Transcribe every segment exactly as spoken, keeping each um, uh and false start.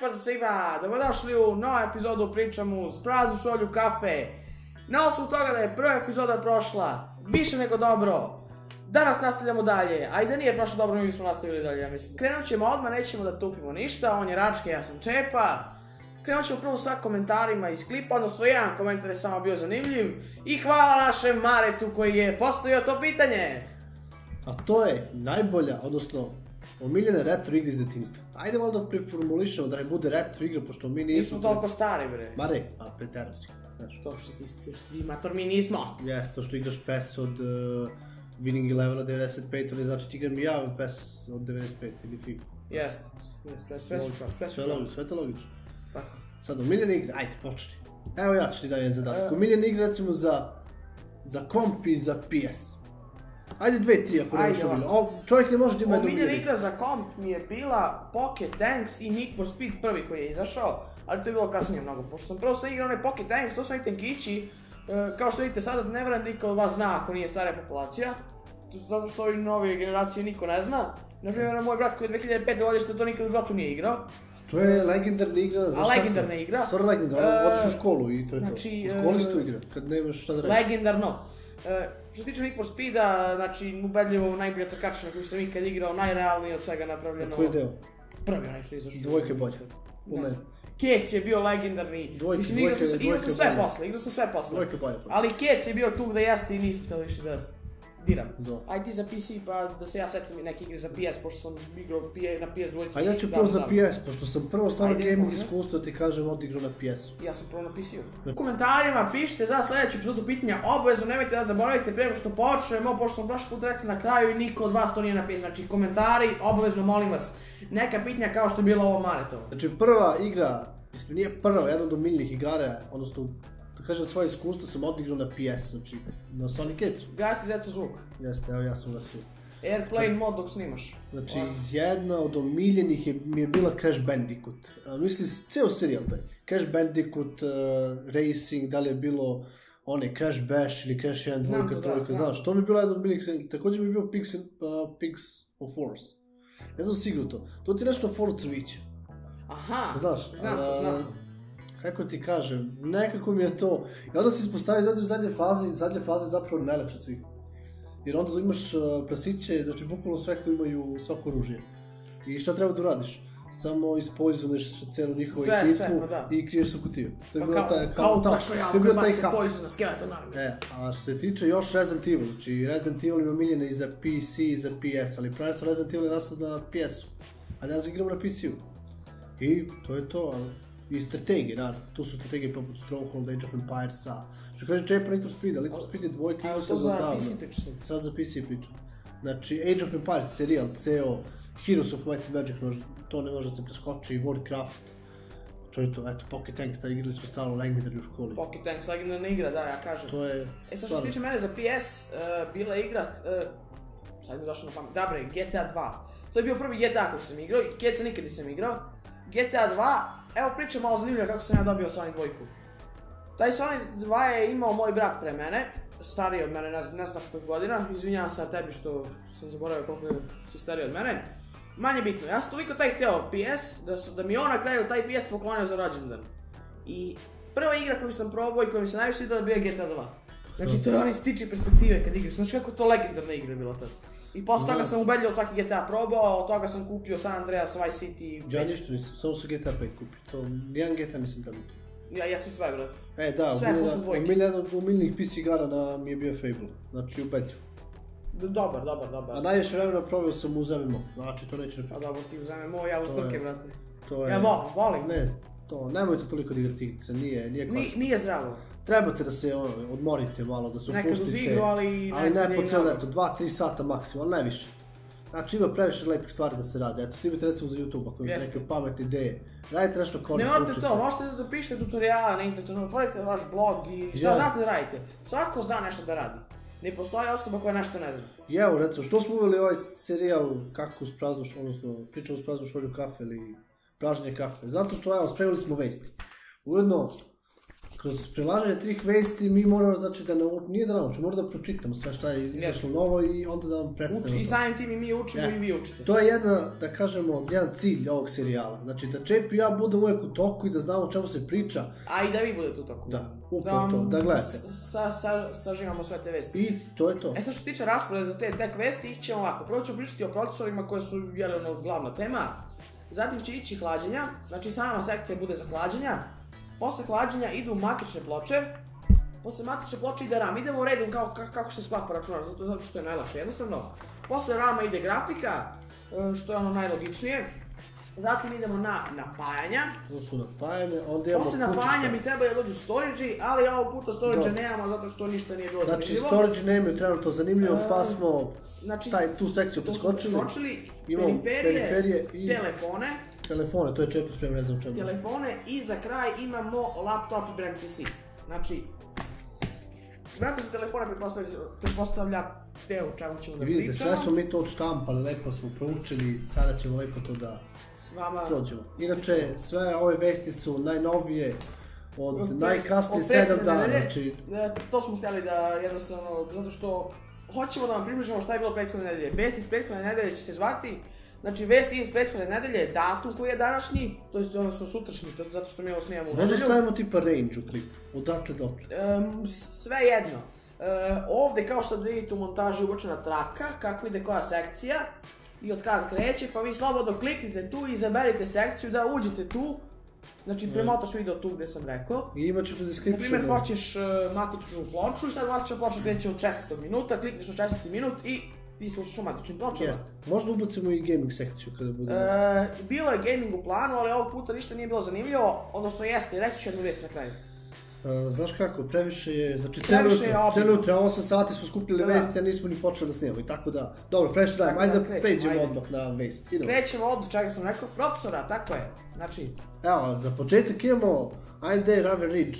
pozdrav svima, dobrodošli u novu epizodu Pričamo uz praznu šolju kafe. Na osnovu toga da je prva epizoda prošla više nego dobro, danas nastavljamo dalje, a i da nije prošlo dobro mi bismo nastavili dalje, ja mislim. Krenut ćemo odmah, nećemo da tupimo ništa, on je Račke, ja sam Čepa. Krenut ćemo prvo sa komentarima iz klipa, odnosno jedan komentar je samo bio zanimljiv. I hvala našem Maretu koji je postavio to pitanje. A to je najbolja, odnosno omiljene retro igre iz detinjstva. Ajde malo da preformulišemo da ne bude retro igra, pošto mi nismo... Nismo toliko stari, bre. Ma ne, a pretjerao si. To što ti, što ti mator mi nismo. Jes, to što igraš P E S od uh, Winning Elevena devedeset pet, to ne znači ti igram i ja P E S od devedeset pet ili FIFA. Jeste, sve su sve Sve je logično, sve je to logično. Tako. Sad, omiljene igre, ajde, počni. Evo ja ću ti dati jedan zadatak. Omiljene igre recimo za, za komp i za P S. Ajde dve, tri ako nemaš omiljene. Čovjek ne može da ima jednu omiljene. Omiljena igra za komp mi je bila Pocket Tanks i Need for Speed prvi koji je izašao, ali to je bilo kasnije mnogo, pošto sam prvo sam igrao onaj Pocket Tanks, to su oni tankići, kao što vidite sada ne vjerujem niko od vas zna ako nije starija populacija, zato što ovi nove generacije niko ne zna. Naprimjer, moj brat koji je dve hiljade pete godište to nikad u životu nije igrao. To je legendarna igra, a legendarna igra. Stvarno legendarna, otiš u školu i to je to. U školi si tu igra, kad nemaš šta da reći. Legendarno. Što se tiče Need for Speeda, znači ubedljivo najbolja trkača na koju sam ikad igrao, najrealniji od svega napravljeno. Koji deo? Prvi onaj što je izašao. Dvojke bolje. U meni. Kec je bio legendarni. Dvojke, dvojke, dvojke bolje. Igrao sam sve posle, igrao sam sve posle. Dvojke bolje. Ali Kec je bio tu gde jeste i nisi to više da diram. Ajde ti za P C pa da se ja setim i neke igre za P S, pošto sam igrao na P S dva. A ja ću prvo za P S, pošto sam prvo stvarno gaming iskustvo da ti kažem odigrao na P S-u. Ja sam prvo na P C-u. U komentarima pišite za sljedeću epizodu pitanja, obavezno nemojte da zaboravite prije nego što počnemo, pošto sam prošli put rekli na kraju i niko od vas to nije napisao. Znači komentari, obavezno molim vas, neka pitanja kao što je bilo ovo Maretovo. Znači prva igra, mislim nije prva, jedna od omiljnih igara, odnosno da kažem svoje iskustvo sam odigrao na P S, znači na Sonic Kids. Gasite djeco zvuk. Jeste, evo ja sam gasio. Airplane mod dok snimaš. Znači jedna od omiljenih je, mi je bila Crash Bandicoot. Mislim, ceo serijal taj. Crash Bandicoot, uh, Racing, da li je bilo one Crash Bash ili Crash jedan, dvojka, trojka, znaš. To mi je bila jedna od omiljenih, također mi je bio Pigs, and, uh, Pigs of Force. Ne znam si igrao to. To ti je nešto Forza Viće. Aha, znaš, znam to, znam to. Kako ti kažem, nekako mi je to, i onda se ispostavi da u zadnje faze, zadnje faze zapravo najlepše od svih. Jer onda imaš uh, prasiće, znači bukvalno sve koji imaju svako oružje. I šta treba da uradiš? Samo ispoizoneš celu njihovu ekipu pa i kriješ se u kutiju. To je pa bio taj, kao u Clash Royale koji basite poizona, skeleton army. E, a što se tiče još Resident Evil, znači Resident Evil ima omiljene i za P C i za P S, ali prvenstveno Resident Evil je nastao na P S-u, a danas igramo na P C-u. I to je to, ali i strategije, naravno. Tu su strategije poput Stronghold, Age of Empiresa. Što kaže Čepa Need for Speed, ali Need for Speed je dvojka i sad za P C priča sam. Sad za P C priča. Znači, Age of Empires, serijal, ceo, Heroes of Might and Magic, to ne može da se preskoči, Warcraft. To je to, eto, Pocket Tanks, ta igrali smo stalno legendari u školi. Pocket Tanks, legendarna igra, da, ja kažem. To je... E sad što se tiče mene za P S, uh, bila igra, uh, sad mi je došlo na pamet, dobre, G T A dva. To je bio prvi G T A koji sam igrao, i Keca nikad nisam igrao. G T A dva, evo pričam malo zanimljivo kako sam ja dobio Sonic dvojku. Taj Sonic dva je imao moj brat pre mene, stariji od mene, ne znam koliko godina, izvinjavam se na tebi što sam zaboravio koliko si stariji od mene. Manje bitno, ja sam toliko taj hteo P S, da, su, da mi on na kraju taj P S poklonio za rođendan. I prva igra koju sam probao i koja mi se najviše svidjela bio je G T A dva. Znači to je oni tiče perspektive kad igraš, znaš kako to legendarna igra je bila tada. I posle toga sam ubedljivo svaki G T A probao, od toga sam kupio San Andreas, Vice City... Ja ništa nisam, samo su G T A pet kupio, to nijedan G T A nisam trebao. Ja, ja sam sve, brate. E, da, umiljen od umiljenih P C igara na, mi je bio Fable, znači ubedljivo. Dobar, dobar, dobar. A najviše vremena proveo sam u Zemimo, znači to neću ne pričati. A dobro, ti u Zemimo, ja u Strke, brate. To je... Ja volim, volim. Ne, to, nemojte toliko da igrati igrice, nije, nije korisno. Nije zdravo. Trebate da se ono, odmorite malo, da se opustite. Nekad uz igru, ali... Ali ne po cijelo neto, dva tri sata maksimum, ali ne više. Znači ima previše lepih stvari da se rade, eto snimite recimo za YouTube ako imate neke pametne ideje. Radite nešto korisno, učite. Ne morate to, možete da pišete tutoriale na internetu, otvorite vaš blog i šta znate da radite. Svako zna nešto da radi. Ne postoji osoba koja nešto ne zna. I evo recimo, što smo uveli ovaj serijal kako uz praznu šolju, odnosno pričamo uz praznu šolju kafe ili pražnje kafe? Zato što evo, spremili smo vesti. Ujedno, kroz prilaženje tih vesti mi moramo, znači, da nije da naučimo, moramo da pročitamo sve šta je izašlo novo i onda da vam predstavimo. I samim tim i mi učimo i vi učite. To je jedna, da kažemo, jedan cilj ovog serijala. Znači, da Čep i ja budemo uvijek u toku i da znamo o čemu se priča. A i da vi budete u toku. Da, upravo to, da gledate. Saživamo sve te vesti. I to je to. E sad što se tiče rasporeda za te tek vesti, ih ćemo ovako. Prvo ćemo pričati o procesorima koje su, jel, ono, glavna tema. Zatim će ići hlađenja, znači sama sekcija bude za hlađenja. Posle hlađenja idu matrične ploče. Posle matrične ploče ide RAM. Idemo u redom kako se sklapa računar, zato što je najlakše jednostavno. Posle rama ide grafika, što je ono najlogičnije. Zatim idemo na napajanja. To su napajanja, onda imamo Posle napajanja mi treba da dođu storage-i, ali ovog puta storage-a nemamo zato što ništa nije bilo zanimljivo. Znači storage nemaju trenutno zanimljivo, pa smo tu sekciju preskočili. Imamo periferije i telefone. Telefone, to je Čepo spremno, ne znam čemu. Telefone i za kraj imamo laptop i brand P C. Znači, vratno se telefona pretpostavlja te o čemu ćemo da pričamo. Vidite, sve smo mi to odštampali, lepo smo proučili, sada ćemo lepo to da prođemo. Inače, sve ove vesti su najnovije od najkasnije sedam dana. To smo htjeli da jednostavno, zato što hoćemo da vam približimo šta je bilo prethodne nedelje. Vesti iz prethodne nedelje će se zvati. Znači, vesti iz prethodne nedelje, datum koji je današnji, to je odnosno sutrašnji, zato što mi ovo snijamo u nedelju. Možda stavimo tipa range u klipu, odatle dotle. Sve jedno. Ovde, kao što vidite u montaži, ubačena traka, kako ide koja sekcija i od kada kreće, pa vi slobodno kliknite tu i izaberite sekciju da uđete tu. Znači, premotaš video tu gde sam rekao. I imat ću tu description. Naprimjer, hoćeš matričnu ploču i sad matrična ploča kreće od šesnaestog minuta, klikneš na šesnaesti minut i ti slušaš u matričnim pločama. Jeste. Možda ubacimo i gaming sekciju kada budemo. Bilo je gaming u planu, ali ovog puta ništa nije bilo zanimljivo, odnosno jeste, reći ću jednu vest na kraju. Znaš kako, previše je, znači cijelo jutro, osam sati smo skupili vesti, a nismo ni počeli da snimamo i tako da, dobro, previše dajem, ajde da pređemo odmah na vesti. Krećemo od čega sam rekao, procesora, tako je, znači. Evo, za početak imamo A M D Raven Ridge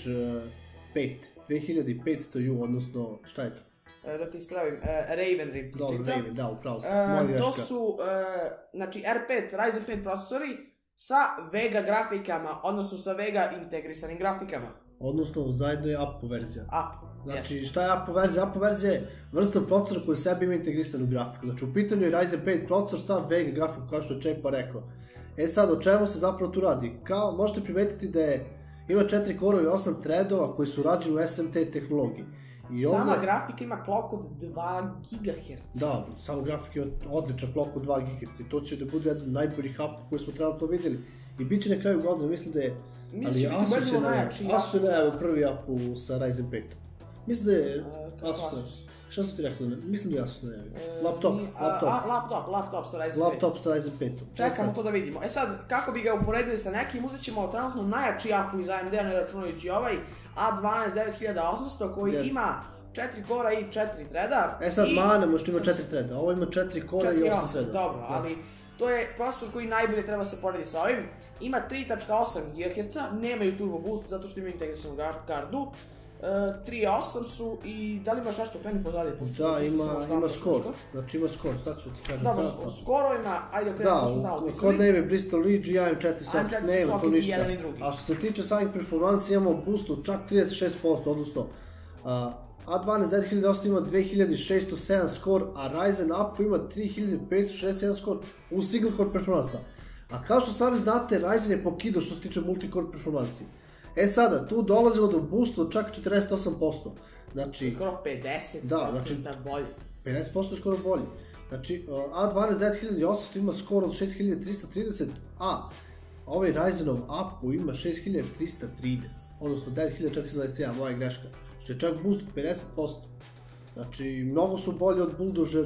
pet, dve hiljade petsto U, odnosno, šta je to? Da ti ispravim, Raven Ridge. Dobro, Raven, da, upravo sam, moja greška. To su, znači, R pet, Ryzen pet procesori sa Vega grafikama, odnosno sa Vega integrisanim grafikama. Odnosno, zajedno je A P U verzija. A P U, znači, šta je A P U verzija? A P U verzija je vrsta procesora koji u sebi ima integrisanu grafiku. Znači, u pitanju je Ryzen pet procesor sa Vega grafiku, kao što je Čepa rekao. E sad, o čemu se zapravo tu radi? Kao, možete primetiti da je, ima četiri korova i osam threadova koji su rađeni u S M T tehnologiji. Sama grafika ima klok od dva gigaherca. Da, sama grafika ima odličan klok od dva gigaherca i to će da bude jedan od najboljih A P U koji smo trenutno vidjeli. I bit će na kraju godine, mislim da je... Mislim će biti ubedljivo najjači. Asus je najavio prvi A P U sa Ryzen petom. Mislim da je Asus. Šta sam ti rekao? Mislim da je Asus najavio. Laptop, laptop. Laptop, laptop sa Ryzen petom. Laptop sa Ryzen petom. Čekamo to da vidimo. E sad, kako bi ga uporedili sa nekim, uzet ćemo trenutno najjači A P U iz A M D-a, ne računajući ovaj A dvanaest devet hiljade osamsto koji ima četiri kora i četiri threada. E sad, mana možda ima četiri threada, ovo ima četiri kora i osam threada. Dobro, ali to je procesor koji najbolje treba se porediti sa ovim. Ima tri tačka osam gigaherca, nemaju turbo boost zato što imaju integrisanu kardu. tri tačka osam su i da li imaš nešto kreni pozadje? Da, ima skor, znači ima skor, sad ću ti kažem. Dobro, skorovima, ajde okrenemo to što znamo pisali. Da, kod name Bristol Ridge i A M četiri socket, nema to ništa. A što se tiče samih performansi imamo boost od čak trideset šest posto, odnosno A dvanaest devet hiljade osamsto ima dve hiljade šesto sedam skor, a Ryzen A P U ima tri hiljade petsto šezdeset jedan skor u single core performansa. A kao što sami znate, Ryzen je pokidao što se tiče multicore performansi. E sada, tu dolazimo do boosta od čak četrdeset osam posto. Znači... Skoro pedeset posto bolji. pedeset posto je skoro bolji. Znači, A dvanaest devet hiljade osamsto ima skor od šest hiljada trista trideset, a ovaj Ryzenov A P U ima šest hiljada trista trideset, odnosno devet hiljada četiristo dvadeset jedan, moja greška. Što je čak boost od pedeset posto. Znači, mnogo su bolji od Bulldozer,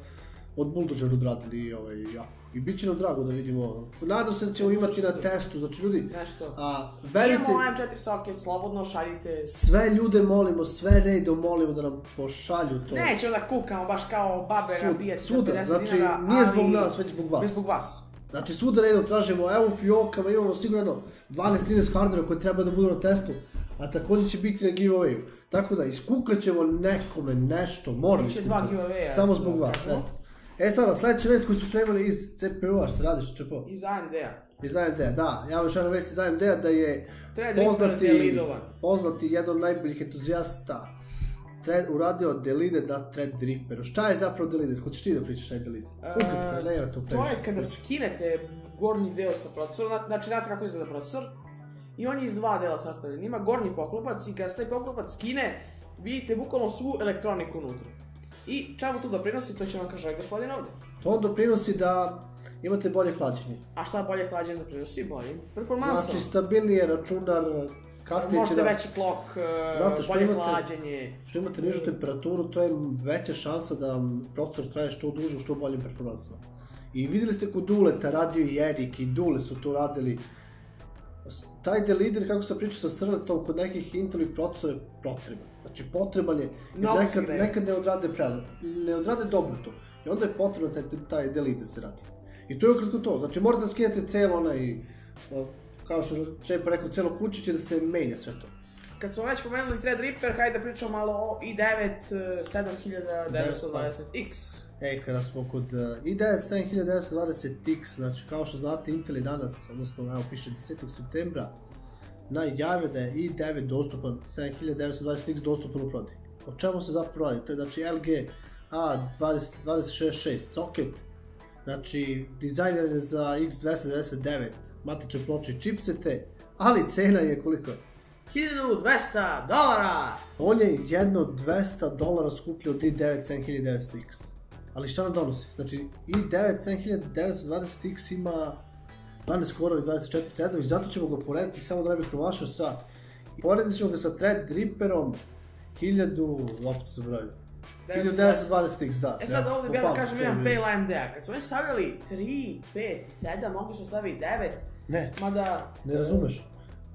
od Bulldozer odradili ovaj A P U. I bit će nam drago da vidimo. Nadam se da ćemo imati na testu, znači ljudi... Nešto. Verujte... Imamo A M četiri socket, slobodno šaljite... Sve ljude molimo, sve redom molimo da nam pošalju to. Nećemo da kukamo baš kao babe nabijati za pedeset dinara, ali... Znači, nije zbog nas, već zbog vas. Već zbog vas. Znači, svuda redom tražimo, evo u fijokama imamo sigurno dvanaest trinaest hardvera koji treba da budu na testu, a također će biti na giveawayu. Tako da, iskukat ćemo nekome nešto, morali smo to. Samo zbog vas, eto. E sada, sljedeća vest koju smo spremali iz C P U-a, što radiš, Čepo? Iz A M D-a. Iz A M D-a, da. Ja vam još jedna vest iz A M D-a da je poznati, poznati jedan od najboljih entuzijasta uradio deleted na Threadripperu. Šta je zapravo deleted? Hoćeš ti da pričaš šta je deleted? Uh, nema to to je kada skinete gornji deo sa procesorom, znači znate kako izgleda procesor, i on je iz dva dela sastavljen. Ima gornji poklopac i kada se taj poklopac skine, vidite bukvalno svu elektroniku unutra. I čemu to doprinosi, to će vam kaže gospodin ovdje. To doprinosi da imate bolje hlađenje. A šta bolje hlađenje doprinosi? Boljim performansom. Znači stabilnije računar, kasnije možete da... veći klok, bolje imate, hlađenje. Što imate nižu temperaturu, to je veća šansa da vam procesor traje što duže u što boljim performansama. I vidjeli ste kod Duleta, radio i Erik i Dule su to radili. Taj deleter, kako sam pričao sa Srletom, kod nekih Intelovih procesora je potreban. Znači potreban je, jer nekad, nekad ne odrade prelaz, ne odrade dobro to. I onda je potreban taj, taj delete da se radi. I to je ukratko to. Znači morate da skinete cijelo onaj, kao što Čepa rekao, cijelo kućiće da se menja sve to. Kad smo već pomenuli Threadripper, hajde da pričamo malo o i devet sedam hiljada devetsto dvadeset X. E, kada smo kod i devet sedam hiljada devetsto dvadeset X, znači kao što znate Intel je danas, odnosno evo piše desetog septembra, najavio da je i devet dostupan, sedam hiljada devetsto dvadeset X dostupan u prodaju. O čemu se zapravo radi? To je znači L G A dvadeset šezdeset šest socket, znači dizajner je za X dvesta devedeset devet, matične ploče i čipsete, ali cena je koliko je? hiljadu dvesta dolara! On je jedno dvesta dolara skuplji od i devet sedam hiljada devetsto X. Ali šta nam donosi? Znači i devet sedam hiljada devetsto dvadeset X ima dvanaest korovi, dvadeset četiri threadovi, zato ćemo ga porediti, samo da ne bih promašao sa... Poredit ćemo ga sa Threadripperom hiljadu... opet se zaboravio. hiljadu devetsto dvadeset X, da. E sad ovdje bi ja da kažem jedan fail A M D-a. Kad su oni stavljali tri, pet i sedam, mogli su staviti devet. Ne, mada... ne razumeš.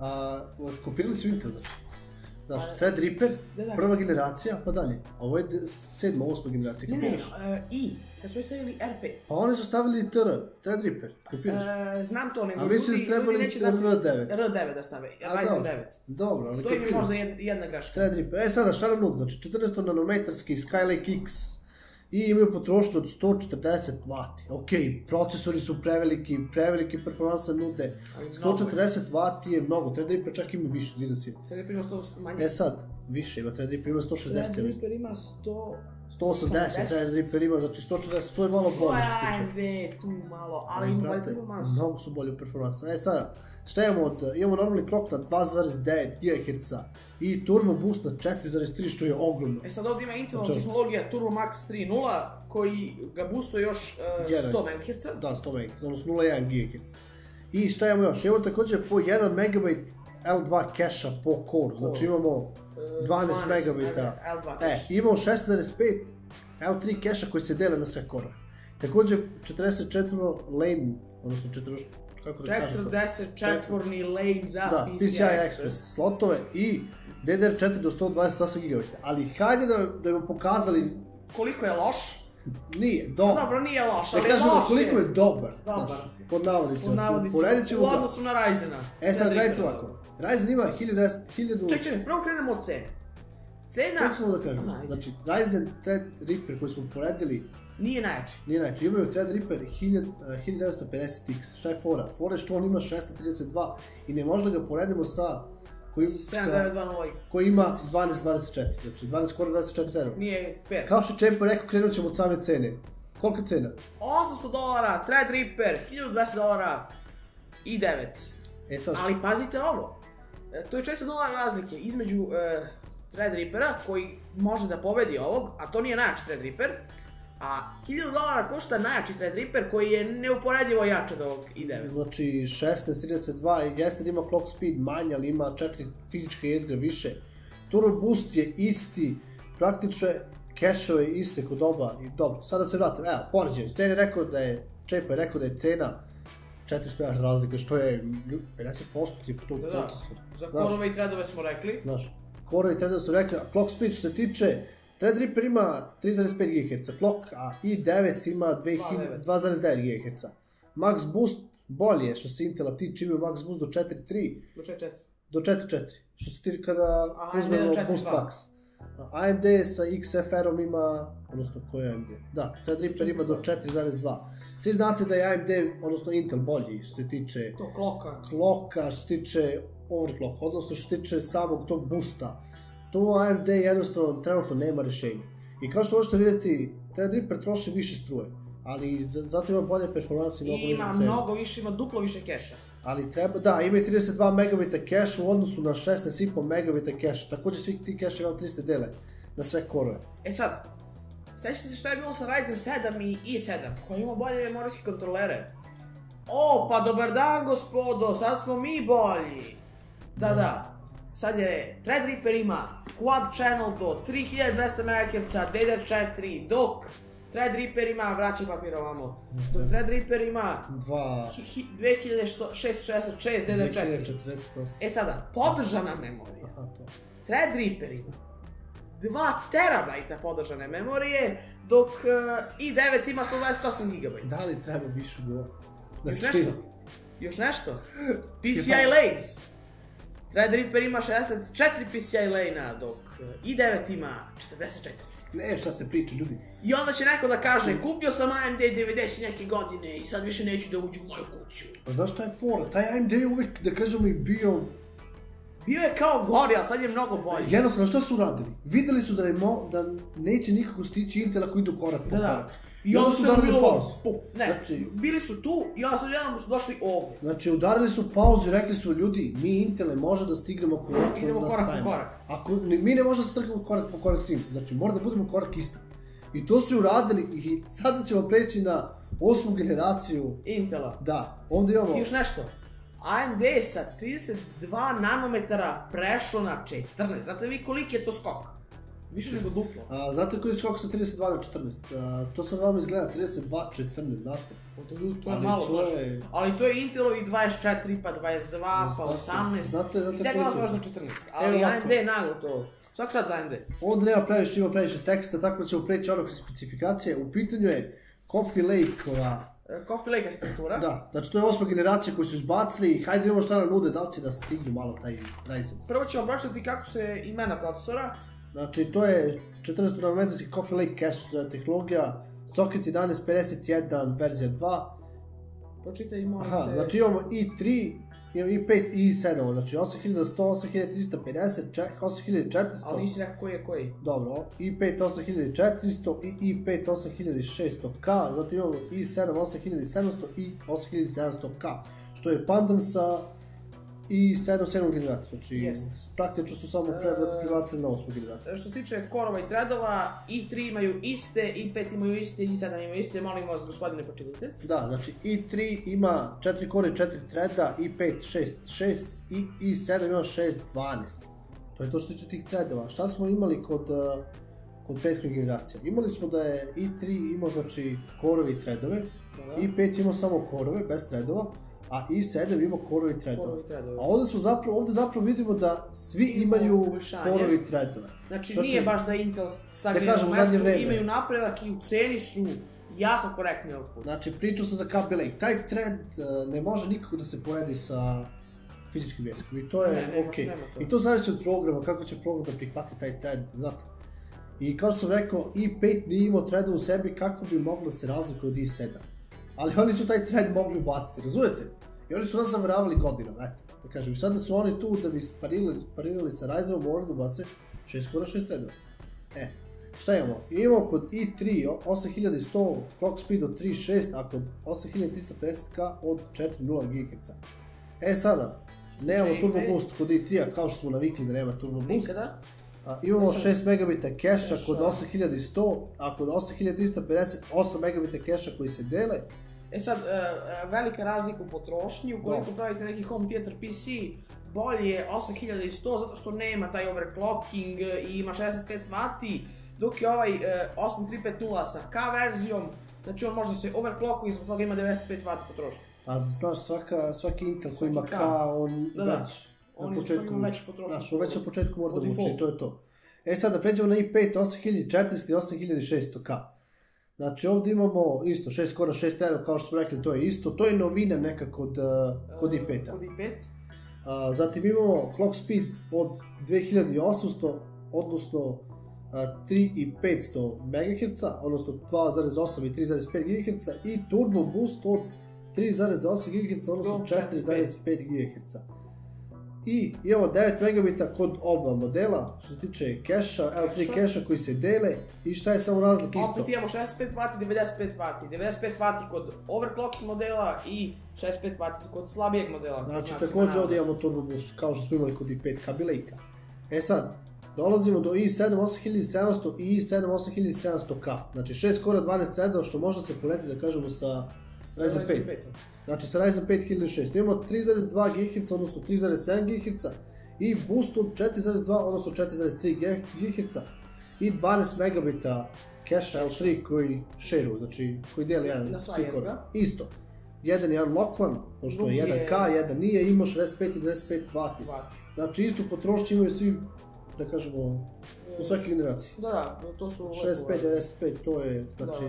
Kopirali su Intel, znači. Znaš, Threadripper, prva generacija, pa dalje. A ovo je sedma, osma generacija. Ne, ne, I. Kad su oni stavili R pet. Pa oni su stavili T R, Threadripper, kopiraš. Znam to, nego ljudi neće znati R devet. R devet da stave, Ryzen devet. Dobro, ali to je možda jedna greška. Threadripper, e sada šta nam nudi, znači četrnaesto nanometarski Skylake X i imaju potrošnju od sto četrdeset vati. Ok, procesori su preveliki, preveliki performansa nude. sto četrdeset vati je mnogo, Threadripper čak ima više, vidio si. Threadripper ima sto manje. E sad, više ima, Threadripper ima sto šezdeset. Threadripper ima sto... sto osamdeset, Threadripper ima, znači sto četrdeset, to je malo bolje što se tiče. Ajde, tu malo, ali ima bolje performansa. Mnogo su bolje performansa. E sada, šta imamo od, imamo normalni klok na dva zarez devet gigaherca i Turbo Boost na četiri zarez tri, što je ogromno. E sad ovdje ima Intelova tehnologija Turbo Max tri nula koji ga boostuje još uh, sto megaherca. Da, sto megaherca, odnosno nula zarez jedan gigaherca. I šta imamo još? Imamo također po jedan megabajt L dva cache-a po core, znači imamo dvanaest megabajta. E, imamo šest zarez pet L tri cache-a koji se dele na sve core. Također četrdeset četiri lane, odnosno četrdeset četvorni lane za da, P C I, P C I Express slotove i D D R četiri do sto dvadeset osam gigabajta. Ali hajde da, da vam pokazali... koliko je loš? Nije, dobro. Dobro, nije loš, ali da kažemo loš koliko je dobar. Dobar. Znaš, pod navodnicima. Pod navodnicima, u odnosu na Ryzena. E sad, gledajte ovako. Ryzen ima hiljadu... Ček, ček, prvo krenemo od cene. Cena... Ček samo da kažem. Znači, Ryzen Threadripper koji smo poredili... Nije najjači. Nije najjači. Imaju Threadripper hiljadu devetsto pedeset X. Šta je fora? Fora je što on ima šesnaest trideset dva i ne možda ga poredimo sa... sedam devet dva nula koji ima dvanaest dvadeset četiri, znači dvanaest kora dvadeset četiri terana. Nije fair. Kao što Čempo rekao, krenut ćemo od same cene. Kolika cena? osamsto dolara, Threadripper, hiljadu dvesta dolara i devet. E sad... Ali pazite ovo, to je često dolara razlike između uh, Threadrippera koji može da pobedi ovog, a to nije najjači Threadripper, a hiljadu dolara košta najjači Threadripper koji je neuporedivo jači od ovog i devet. Znači šesnaest trideset dva i jeste da ima clock speed manje, ali ima četiri fizičke jezgre više. Turbo Boost je isti, praktično cache-ove iste kod oba i dobro. Sada se vratim, evo, poređenje. Cena je rekao da je, Čepa je rekao da je cena četiristo razlika, što je pedeset posto tipa tog procesora. Za korove i threadove smo rekli. Znaš, korove i threadove smo rekli, a clock speed što se tiče, Threadripper ima tri zarez pet gigaherca clock, a i devet ima dva zarez devet gigaherca. Max Boost bolje, što se Intela tiče, imaju Max Boost do četiri zarez tri. Do četiri zarez četiri. Do četiri zarez četiri, što se tiče kada uzmemo Boost Max. A M D sa X F R-om ima, odnosno koji je A M D? Da, Threadripper ima do četiri zarez dva. Svi znate da je A M D, odnosno Intel bolji što se tiče to kloka, kloka, što se tiče overclock, odnosno što se tiče samog tog boosta. To A M D jednostavno trenutno nema rješenja. I kao što možete vidjeti, Threadripper troši više struje, ali zato ima bolje performanse i mnogo više ima cene. mnogo više, ima duplo više keša. Ali treba, da, ima i trideset dva megabita cache u odnosu na šesnaest i po megabita cache. Također svi ti cache imaju tri se dele na sve korove. E sad, sećate se šta je bilo sa Ryzen sedam i i sedam, koji ima bolje memorijske kontrolere? O, pa dobar dan gospodo, sad smo mi bolji. Da, da, sad je Threadripper ima quad channel do tri hiljade dvesta megaherca, D D R četiri, dok Threadripper ima, vraćaj papir ovamo, dok Threadripper ima dve hiljade šesto šezdeset šest D D R četiri. E sada, podržana memorija. Threadripper ima dva terabajta podržane memorije, dok i devet ima sto dvadeset osam gigabajta. Da li treba više govor? Još nešto? Još nešto? P C I lanes. Threadripper ima šezdeset četiri P C I lane-a, dok i devet ima četrdeset četiri. Ne, šta se priča, ljudi. I onda će neko da kaže, kupio sam A M D devedeset neke godine i sad više neću da uđu u moju kuću. Pa znaš šta je fora? Taj A M D je uvijek, da kažemo, i bio... Bio je kao gori, ali sad je mnogo bolji. Jednostavno, šta su radili? Videli su da, mo, da neće nikako stići Intel ako idu korak po da, korak. Da. I onda su dali pauzu. Ne, znači, bili su tu i onda su jednom su došli ovdje. Znači, udarili su pauzu i rekli su ljudi, mi Intele može da stignemo korak, idemo korak po korak. Ako, mi ne možemo da stignemo korak po korak s njim, znači mora da budemo korak ispred. I to su uradili i sada ćemo preći na osmu generaciju Intela. Da, ovdje imamo... I još nešto. A M D je sa trideset dva nanometara prešao na četrnaest. Znate vi koliki je to skok? Više nego duplo. A, znate koji je skok sa trideset dva na četrnaest? A, to sad vam izgleda trideset dva četrnaest, znate? To, to je ali malo to je... Ali to je Intelovi dvadeset četiri, pa dvadeset dva, pa osamnaest. Znate, znate i tek ono možda četrnaest. Ali A M D je naglo to. Svaki čast za A M D. Ovdje nema previše, ima previše teksta, tako da ćemo preći ono specifikacije. U pitanju je Coffee Lake-ova... Coffee Lake arhitektura. Da, znači to je osma generacija koju su izbacili i hajde vidimo šta nam nude, da li će da stignu malo taj Ryzen. Prvo ćemo pročitati kako se imena procesora. Znači to je četrnaest nanometarski Coffee Lake cache tehnologija, socket jedanaest pedeset jedan verzija dva. Pročitaj i molite... Aha, znači imamo i tri, imamo i pet i sedam, znači osam hiljada sto, osam hiljada trista pedeset, osam hiljada četiristo. Ali nisi rekao koji je koji. Dobro, i pet osam hiljada četiristo i i pet osam hiljada šesto K, zatim imamo i sedam osam hiljada sedamsto i osam hiljada sedamsto K, što je pandan sa i sedam sedmom generaciju, znači yes. Praktično su samo prebacili na osmu generaciju. Što se tiče korova i threadova, i tri imaju iste, i pet imaju iste, i sedam imaju iste, molim vas gospodine počinite. Da, znači i tri ima četiri kore i četiri threada, i pet šest šest i i sedam ima šest dvanaest. To je to što se tiče tih threadova. Šta smo imali kod, kod prethodnih generacija? Imali smo da je i tri imao znači korovi i threadove, i pet imao samo korove bez threadova, a i sedam ima korovi threadove. A ovdje smo zapravo, ovdje zapravo vidimo da svi imaju korovi threadove. Znači nije baš da Intel stavio na mesto, imaju napredak i u ceni su jako korektni output. Znači pričao sam za Coffee Lake, taj thread ne može nikako da se poredi sa fizičkim jezikom i to je okej. I to zavisi od programa, kako će program da prihvati taj thread, znate. I kao što sam rekao, i pet nije imao threadove u sebi, kako bi moglo da se razlikuje od i sedam. Ali oni su taj thread mogli ubaciti, razumijete? I oni su nas zavaravali godinama, eto, da kažem. I sada su oni tu da bi sparirali, sparirali sa Ryzenom, morali da ubace šest skoro šest threadova. E, šta imamo? Imamo kod i tri osam hiljada sto clock speed od tri zarez šest, a kod osam hiljada trista pedeset K od četiri zarez nula gigaherca. E sada, nemamo turbo boost kod i tri-a kao što smo navikli da nema turbo boost. Nikada. A, imamo šest megabita cache-a kod osam hiljada sto, a kod osam hiljada trista pedeset osam megabita cache-a koji se dele. E sad, uh, velika razlika u potrošnji, ukoliko no. pravite neki home theater P C, bolje je osam hiljada sto zato što nema taj overclocking i ima šezdeset pet vati, dok je ovaj uh, osam tri pet nula sa K verzijom, znači on može se overclockuje i zbog toga ima devedeset pet vati potrošnje. A znaš, svaka, svaki Intel koji ima K, on da, da. već on na početku, već potrošnje. Znaš, on već na početku mora da uči, to je to. E sad da pređemo na i pet osam hiljada četiristo i osam hiljada šesto K. Znači ovdje imamo isto šest skoro šest threadova, kao što smo rekli, to je isto, to je novina neka kod, uh, kod i peta. Kod i pet. Uh, zatim imamo clock speed od dve hiljade osamsto, odnosno tri i petsto megaherca, odnosno dva zarez osam i tri zarez pet gigaherca i Turbo Boost od tri zarez osam gigaherca, odnosno četiri zarez pet gigaherca. I imamo devet megabita kod oba modela, što se tiče keša, L tri keša koji se dele i šta je samo razlik isto. Opet imamo šezdeset pet vati, devedeset pet vati. devedeset pet vati kod overclocking modela i šezdeset pet vati kod slabijeg modela. Znači također ovdje imamo Turbo Boost, kao što smo imali kod i pet K Bilejka. E sad, dolazimo do i sedam osam sedamsto i i sedam osam sedamsto K. Znači šest kora dvanaest threadova, što možda se poredi da kažemo sa Ryzen pet. Znači sa Ryzen pet hiljadu šesto. Imamo tri zarez dva gigaherca, odnosno tri zarez sedam gigaherca i boost od četiri zarez dva, odnosno četiri zarez tri gigaherca i dvanaest megabita cache L tri koji share-u, znači koji dijeli jedan sikor. Isto. Jedan je unlock-van, pošto je jedan K, jedan nije, imao šezdeset pet i dvadeset pet vati. Znači istu potrošnju imaju svi, da kažemo, u svakoj generaciji. Da, da, to su... šezdeset pet, devedeset pet, to je, znači...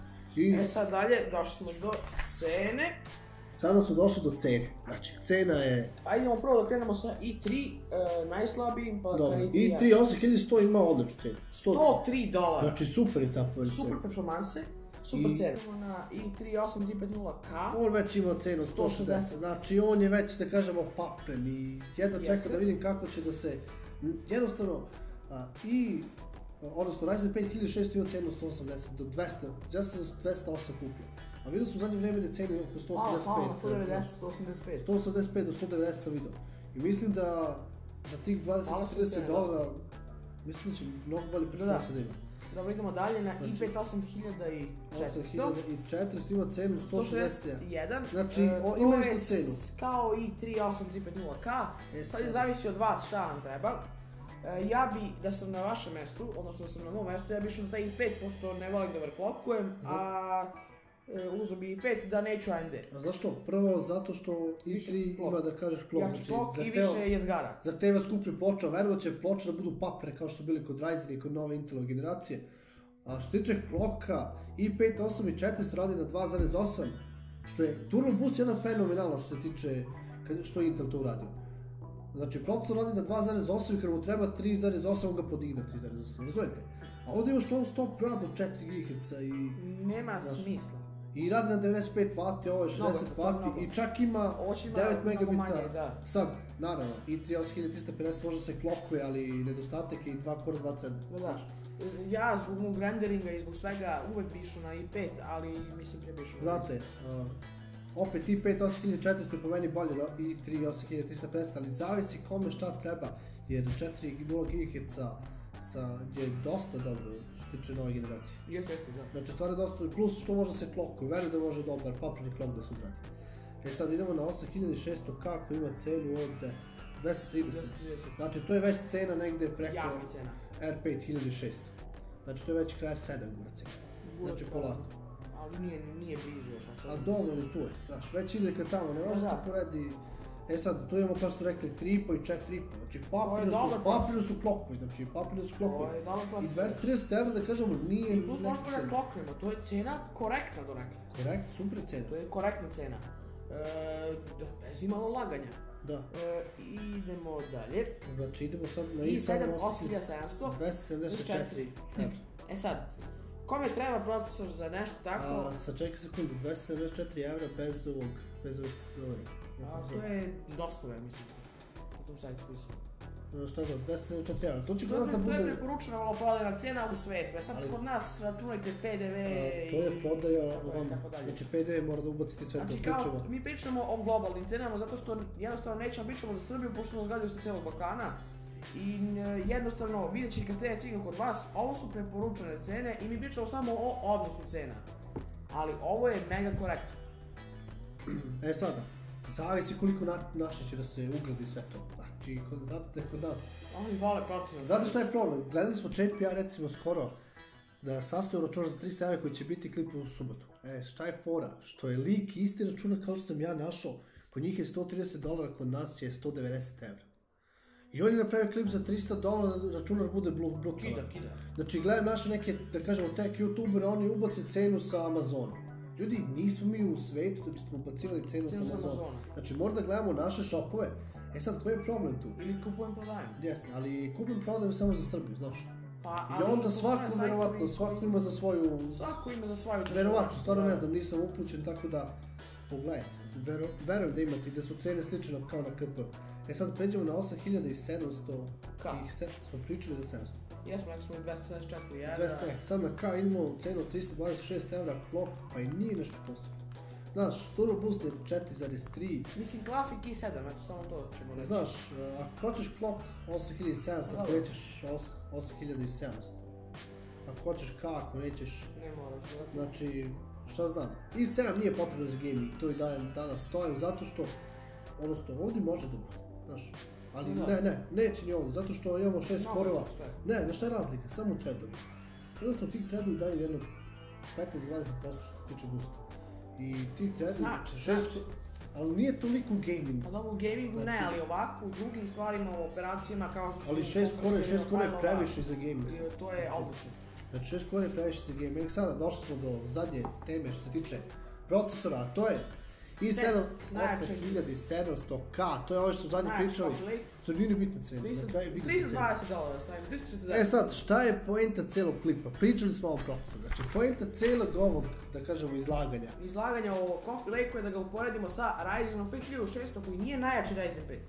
E sad dalje, došli smo do cene. Sada smo došli do cene, znači cena je... Ajde idemo prvo da krenemo sa i tri, najslabijim, pa da i tri. i tri osam hiljada sto ima odličnu cenu. sto tri dolara. Znači super je ta cena. Super performanse, super cena. Na i tri osam tri pedeset K. On već ima cenu sto šezdeset, znači on je već, da kažemo, papren i jedva čeka da vidim kako će da se... Jednostavno, i... odnosno Ryzen pet hiljadu šesto ima cenu sto osamdeset do dvesta, ja sam za dvesta osam kupio. A vidio sam u zadnje vreme da je cena oko sto osamdeset pet. Hvala, sto devedeset, sto osamdeset pet. sto osamdeset pet do sto devedeset sam vidio. I mislim da za tih dvadeset do trideset dolara, mislim da će mnogo bolje performanse da ima. Dobro, idemo dalje na i pet osam hiljada četiristo. i četiristo ima cenu sto šezdeset jedan. Znači, uh, ima isto cenu. Kao i tri osam tri pedeset K. E, sad je zavisi od vas šta vam treba. Uh, ja bi, da sam na vašem mestu, odnosno da sam na mom mestu, ja bi išao na taj i pet, pošto ne volim da overclockujem, a uh, uzo bi i pet da neću A M D. A zašto? Prvo, zato što i tri ima da kažeš clock. Jači clock i više jezgara. Zahteva skuplju ploča, verovat će ploče da budu papre kao što su bili kod Ryzen i kod nove Intelove generacije. A što tiče clocka, i pet osam i četiristo radi na dva zarez osam, što je Turbo Boost jedan fenomenalno što se tiče što je Intel to uradio. Znači, procesor radi na dva zarez osam i kad mu treba tri zarez osam, on ga podigne tri zarez osam, razumijete? A ovdje imaš to stop rad od četiri gigaherca i... Nema smisla. I radi na devedeset pet vati, ovo je šezdeset vati i čak ima devet megabita. Sad, naravno, i tri osam hiljada trista pedeset može se klokuje, ali nedostatak je i dva kora dva threada. Da, ja zbog mog renderinga i zbog svega uvek bi išao na i pet, ali mislim prije bi išao na i pet. Znate, opet i pet osam hiljada četiristo je po meni bolje i tri osam hiljada trista pedeset, ali zavisi kome šta treba, jer četiri nula gigaherca je dosta dobro što se tiče nove generacije. Jeste, jeste, da. Znači stvar je dosta, plus što može se klokuje, verujem da može dobar paprni klok da se ugradi. E sad idemo na osam hiljada šesto K koji ima cenu od dvesta trideset. Znači to je već cena negde preko R pet hiljadu šesto. Znači to je već ka R sedam gura cena. Znači polako. Ali nije blizu još. A dobro li tu je, znaš, već ide ka tamo, ne može se poredi. E sad, tu imamo kao što rekli tri i po i četiri i po, znači papirno su klokovi, znači papirno su klokovi. I dvesta trideset evra da kažemo nije neka cena. I plus možemo da klokujemo, to je cena korektna do nekada. Korekt, super cena. To je korektna cena. Bez imalo laganja. Da. Idemo dalje. Znači idemo sad na i sedam osam hiljada sedamsto. dvesta sedamdeset četiri. E sad, kome treba procesor za nešto tako? Sad čekaj sekundu, dvesta sedamdeset četiri evra bez ovog, bez ovog A to je dosta, ja mislim, na tom sajtu pisao. Šta je to, dvesta sedamdeset četiri evra, to će kod nas da bude... To je preporučena maloprodajna cena u svetu, sad kod nas računajte P D V i... To je prodaja, znači P D V mora da ubaciti sve to. Znači kao, mi pričamo o globalnim cenama zato što jednostavno nećemo pričamo za Srbiju pošto nas gledaju sa celog Balkana. I jednostavno, vidjet ćete kad sljedeći cigle kod vas, ovo su preporučene cene i mi pričamo samo o odnosu cena. Ali ovo je mega korektno. E sada, zavisi koliko naše će da se ugradi sve to. Znači, znate kod nas. Oni vole procesor. Znate šta je problem? Gledali smo J P A recimo skoro da sastavimo računa za trista evra koji će biti klip u subotu. E, šta je fora? Što je lik isti računa kao što sam ja našao, kod njih je sto trideset dolara, kod nas je sto devedeset evra. I on je napravio klip za trista dolara da računar bude blokiran. Kida, kida. Znači, gledam naše neke, da kažemo, tech youtubere, oni ubace cenu sa Amazona. Ljudi, nismo mi u svetu da bismo ubacivali cenu sa Amazona. Znači, možda gledamo naše shopove. E sad, koji je problem tu? Ili kupujem prodajem. Jasne, ali kupujem prodajem samo za Srbiju, znaš. Pa, I onda svako, verovatno, svako ima za svoju... Svako ima za svoju... Verovatno, stvarno ne znam, nisam upućen, tako da... Pogledajte, vero, verujem da imate, da su cene slične kao na K P. E sad pređemo na osam hiljada sedamsto. Ka? Ih se, smo pričali za sedamsto. Jesmo, ako smo i dvesta sedamdeset četiri evra. dvesta, sad na K imamo cenu trista dvadeset šest evra, clock, pa i nije nešto posebno. Znaš, Turbo Boost je četiri zarez tri. Mislim, Classic i sedam, eto, samo to ćemo reći. Znaš, ako hoćeš clock osam hiljada sedamsto, ako nećeš osam hiljada sedamsto. Ako hoćeš K, ako nećeš... Ne moraš, da. Znači, šta znam, i sedam nije potrebno za gaming, to i danas stojim, zato što, odnosno, ovdje može da bude, znaš, ali no. ne, ne, neće ni ovdje, zato što imamo šest no, korova, ne, znaš šta je razlika, samo threadovi, jednostavno ti threadovi daju jedno petnaest do dvadeset posto što se tiče boosta, i ti threadovi, znači, šest, znači. ali nije toliko u gamingu. Pa dobro, u gamingu znači, ne, ali ovako, u drugim stvarima, u operacijama, kao što su... Ali šest kore, šest kore je previše za gaming. To je odlično. Znači šest kore je previše za gaming. Sada došli smo do zadnje teme što se tiče procesora, a to je i osam hiljada sedamsto K, to je ovo što smo zadnje pričali. To nije bitna cena. tristo dvadeset dolara stavimo, tristo četrdeset. E sad, šta je poenta celog klipa? Pričali smo o procesoru. Znači poenta celog ovog, da kažemo, izlaganja. Izlaganja o Coffee Lake-u je da ga uporedimo sa Ryzenom pet hiljada šesto koji nije najjači Ryzen pet.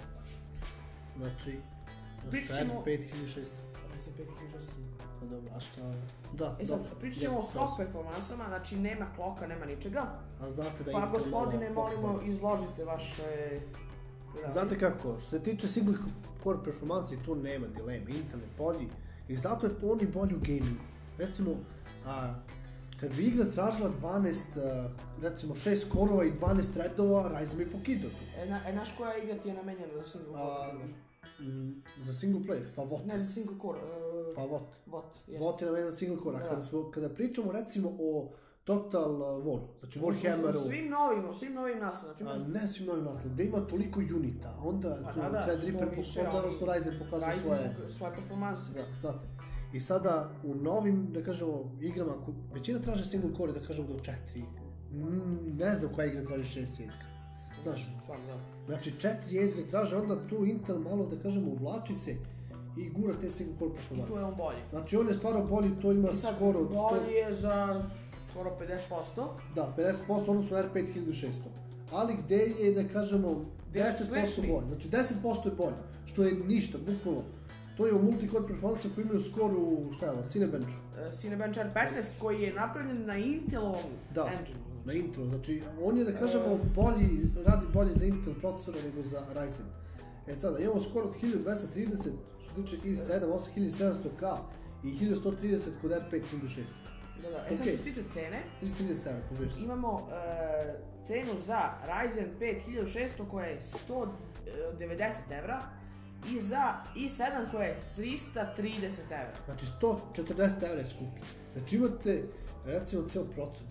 Znači, Pričamo... pet hiljada šesto. Ryzen pet hiljada šesto. Pa dobro, a šta... Da, e sad, pričat ćemo o stop performansama, znači nema kloka, nema ničega. A znate da... Pa gospodine, molimo, izložite vaše... Znate kako, što se tiče single core performansi, tu nema dileme, Intel je bolji i zato je to oni bolji u gamingu. Recimo, a, kad bi igra tražila dvanaest, a, recimo šest korova i dvanaest threadova, Ryzen bi pokidao tu. E, na, e, naš koja igra ti je namenjena za single core? Mm, za single player, pa V O T. Ne, za single core. Uh, pa V O T. V O T, jeste. V O T je namenjen za single core, a kada, smo, kada pričamo recimo o Total War, znači Warhammeru... U svim novim, u svim novim naslovima. A ne svim novim naslovima, gdje ima toliko unita, onda pa, da, da, Threadripper, onda odnosno Ryzen pokazuje svoje... svoje performanse. Da, znate. I sada u novim, da kažemo, igrama, većina traže single core, da kažemo do četiri. Mm, ne znam koja igra traži šest jezgra. Znaš, znači četiri jezgra traže, onda tu Intel malo, da kažemo, uvlači se i gura te single core performanse. I tu je on bolji. Znači on je stvarno bolji, to ima skoro od sto... bolji je za skoro pedeset posto. Da, pedeset posto odnosno R pet hiljada šesto. Ali gde je, da kažemo, deset posto bolji. Znači deset posto je bolji, što je ništa, bukvalno. To je u multicore performance koji imaju skoro u, šta je ovo, Cinebenchu. Uh, Cinebench R petnaest koji je napravljen na Intelovom da, engine. Na Intel, znači on je, da kažemo, bolji, radi bolje za Intel procesore nego za Ryzen. E sada, imamo skoro od hiljadu dvesta trideset, što tiče i sedam, osam hiljada sedamsto K i hiljadu sto trideset kod R pet hiljada šesto. Da, da, e sad što se tiče cene, tristo trideset evra, pogledaj. Imamo uh, cenu za Ryzen pet hiljada šesto koja je sto devedeset evra i za i sedam koja je trista trideset evra. Znači sto četrdeset evra je skuplji. Znači imate, recimo, ceo procesor.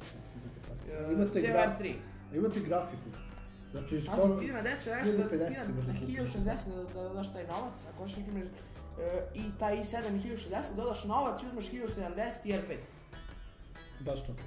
Imate C R tri. Imate grafiku. Znači, skoro... Znači, ti na deset šezdeset, na hiljadu šezdeset da dodaš taj novac, ako hoćeš neki mrež, i taj i sedam i hiljadu šezdeset dodaš novac i uzmeš hiljadu sedamdeset i R pet. Baš to.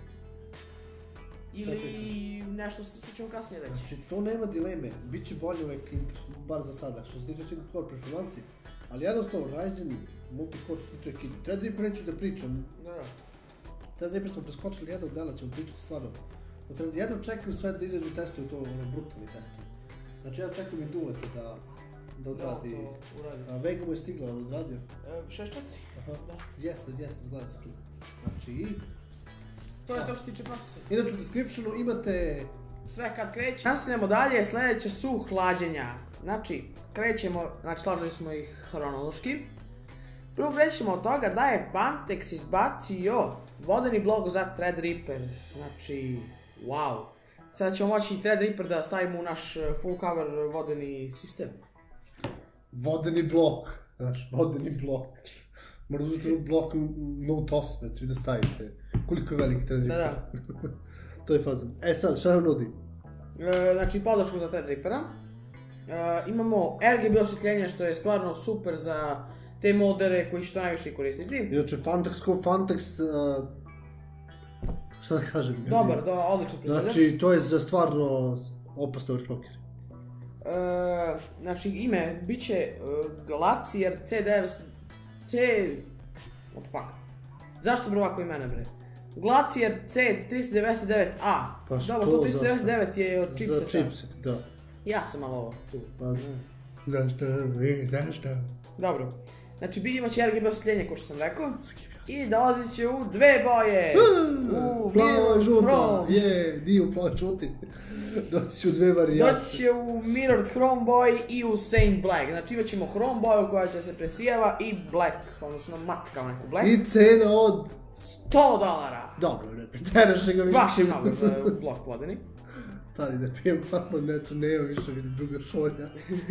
Ili nešto što ćemo kasnije reći. Znači, to nema dileme. Biće bolje uvek, bar za sada, što se tiče single core performansi. Ali jednostavno, Ryzen multicore što se tiče kida. Threadripper neću da pričam. Da, da. Threadripper smo preskočili jednog dela, ćemo pričati stvarno. Jedno čekaju sve da izađu testuju, to ono brutalni testuju. Znači ja čekam i Duleta da, da odradi. Da, to uradi. A Vega mu je stigla, on odradio? E, šest četiri. Aha, da. Jeste, jeste, gledam se tu. Znači i... To je to što se tiče procesora. Inače u descriptionu imate... Sve kad kreće. Nastavljamo dalje, sljedeće su hlađenja. Znači, krećemo, znači slažili smo ih hronološki. Prvo krećemo od toga da je Fantex izbacio vodeni blok za Threadripper. Znači, wow. Sada ćemo moći Threadripper da stavimo u naš full cover vodeni sistem. Vodeni blok, znaš, vodeni blok. Mora uzeti blok Note osam, recimo da stavite. Koliko je veliki Threadripper. Da, da. To je fazan. E sad, šta nam nudi? E, znači, podršku za Threadrippera. E, imamo R G B osvjetljenje što je stvarno super za te modere koji će to najviše koristiti. Inače, Fantex ko Fantex... Uh, šta da kažem? Dobar, do, odličan proizvođač. Znači, to je za stvarno opasno overclocker. E, znači, ime bit će uh, Glacier C devet... C... What the fuck? Zašto bre ovako imena bre? Glacier C tristo devedeset devet A. Pa što, dobro, to tristo devedeset devet je od chipseta. Za chipset, da. Ja sam malo ovo tu. Pa, zašto, zašto? Dobro. Znači, vidimo će R G B osvjetljenje, ko što sam rekao. I dolazit će u dve boje. U plava i žuta, je, dio plava čuti. Doći će u dve varijante. Doći će u Mirrored Chrome boji i u Saint Black. Znači imat ćemo Chrome boju koja će se presijava i Black, odnosno mat kao neku Black. I cena od... sto dolara. Dobro, ne preteraš nego više. Baš je mnogo za blok plodini. Stani da pijem malo, neto, nema više vidim druga šolja.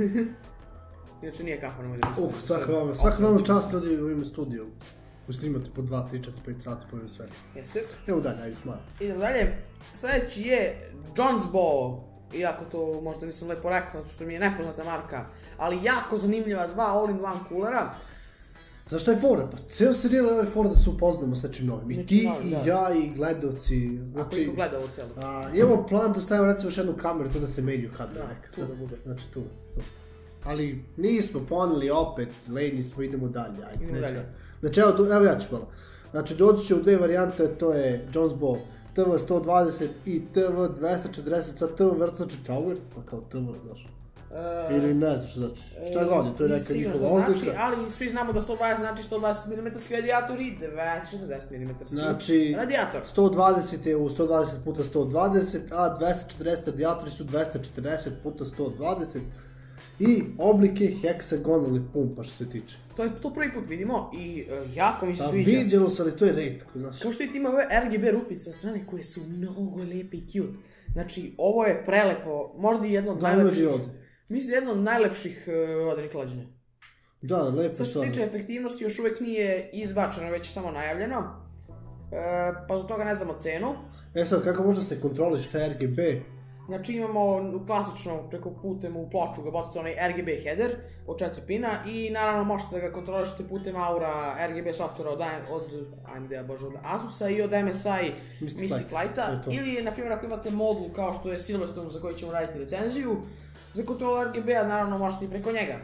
Inače nije kafa na moj da Uh, svaka vama, svaka vama čast radi u ime studiju. Koji snimate po dva, tri, četiri, pet sati po ovim sve. Jeste. Evo dalje, ajde smar. Idemo dalje. Sljedeći je Jonesbow. Iako to možda nisam lepo rekao, zato što mi je nepoznata marka. Ali jako zanimljiva dva all-in-one kulera. Znaš šta je fora? Pa cijel serijal je ovaj fora da se upoznamo s nečim novim. I ti, i ja, i gledalci. Ako ih gleda ovo cijelo. Imamo plan da stavimo recimo još jednu kameru, to da se menju kadre neka. Tu da bude. Znači tu, tu. Ali nismo poneli opet, leni smo, idemo dalje. Ajde, idemo dalje. Znači evo, evo ja ću malo. Znači doći će u dve varijante, to je Jonesbow T V sto dvadeset i T V dvesta četrdeset sa T V Versace Tower, pa kao T V, znaš. Ili ne znaš što znači. Šta god je, to je neka njihova oznaka. Ali svi znamo da sto dvadeset znači sto dvadeset milimetarski radijator i dvesta četrdeset milimetarski radijator. sto dvadeset je u sto dvadeset puta sto dvadeset, a dvesta četrdeset radijatori su dvesta četrdeset puta sto dvadeset. I oblik je heksagonalni pumpa što se tiče. To je to prvi put vidimo i uh, jako mi se da, sviđa. Viđeno se, ali to je retko, znaš. Kao što vidite ima ove R G B rupice sa strane koje su mnogo lepe i cute. Znači, ovo je prelepo, možda i jedno od da, najlepših. Mislim, jedno od najlepših uh, vodenih klađenja. Da, lepo stvarno. Što se tiče efektivnosti, još uvijek nije izbačeno, već je samo najavljeno. Uh, pa zbog toga ne znamo cenu. E sad, kako može se kontroliš taj R G B? Znači imamo klasično preko putem u ploču ga bacite onaj R G B header od četiri pina i naravno možete da ga kontrolišete putem Aura R G B softvera od, od A M D-a, bože, od Asusa i od M S I Mystic, Mystic Lighta. Ili, na primjer, ako imate modul kao što je Silverstone za koji ćemo raditi recenziju, za kontrolu R G B-a naravno možete i preko njega.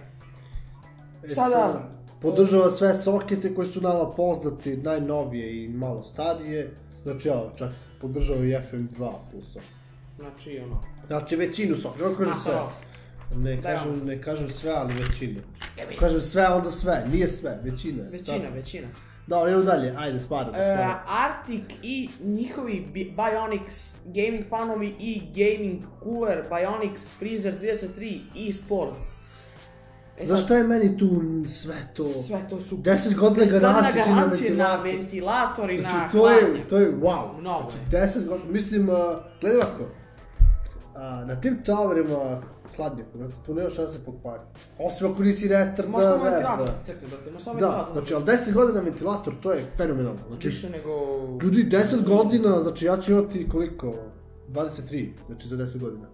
E, Sada... Podržava sve sokete koji su nama poznati, najnovije i malo starije. Znači, evo, čak podržava i F M dva plusa. Znači, ono... Znači, većinu soketa, ne kažem sve. Ne kažem, ne kažem sve, ali većinu. Kažem sve, onda sve, nije sve, većina. Većina, većina. Dobro, idemo dalje, ajde, spada, spada. Arctic i njihovi Bionics gaming fanovi i gaming cooler Bionics Freezer trideset tri eSports. Znaš šta je meni tu sve to? Sve to su... deset godina garancije na ventilator. na ventilator i znači, na to hladnje. Je, to je wow. Mnogo znači, je. deset godina, mislim, uh, gledaj ovako. Uh, na tim towerima hladnjaku, znači, tu nema šta se pokvari. Osim ako nisi retard, Ima samo ventilator, crkne, brate, ima samo ventilator. Da, znači, ali deset godina ventilator, to je fenomenalno. Znači, više nego... Ljudi, deset godina, znači ja ću imati koliko? dvadeset tri, znači za deset godina.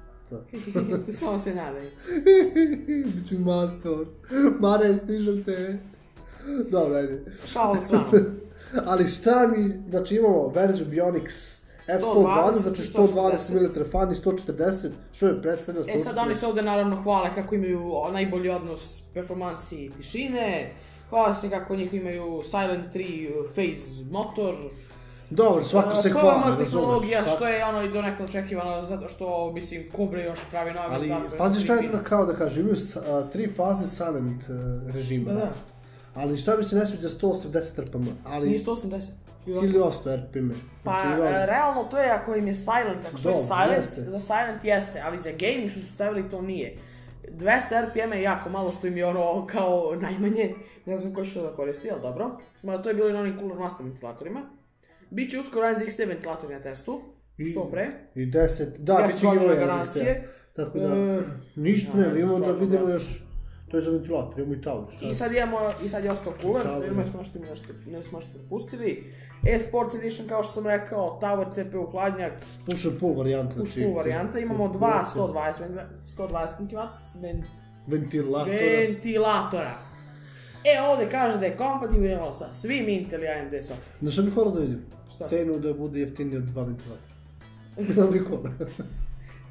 Ti samo se nadaj. Biću mator. Mare, stižem te. Dobro, ajde. Šalo s vama. Ali šta mi, znači imamo verziju Bionics F sto dvadeset, znači sto dvadeset milimetara fan i sto četrdeset, što je predstavlja sto četrdeset. E sad oni se ovdje naravno hvale kako imaju najbolji odnos performansi i tišine. Hvale se kako njih imaju Silent tri phase motor. Dobro, svako se hvali, razumeš. Tehnologija, što je ono i donekle očekivano, zato što, mislim, Cobra još pravi nove ventilatore. Ali, pazi šta je kao da kažem, imaju uh, tri faze Silent uh, režima. Da, da. Ali šta bi se ne sviđa sto osamdeset R P M, ali... Nije sto osamdeset. Ili osto R P M. Pa, znači, realno to je ako im je Silent, ako što je Silent, jeste. Za Silent jeste, ali za gaming što su stavili to nije. dvesta R P M je jako malo što im je ono kao najmanje, ne znam ko što da koristi, ali dobro. Ma, to je bilo i na onim Cooler Master ventilatorima. Biće uskoro N Z X T ventilatori na testu, što pre. I deset, da, biće i ove garancije. Tako da, e, ništa ne, imamo da vidimo još, to je za ventilator, imamo i tower. I sad imamo, i sad je ostao cooler, vidimo smo nešto ne smo nešto propustili. E-Sports Edition, kao što sam rekao, tower, C P U, hladnjak. Push and pull varijanta. Push pull varijanta, imamo dva sto dvadeset ventilatora. ventilatora. E, ovdje kaže da je kompatibilno sa svim Intel i A M D soketa. Znaš šta bih hvala da vidim? Šta? Cenu da bude jeftinije od dva ventilatora. Da bih hvala.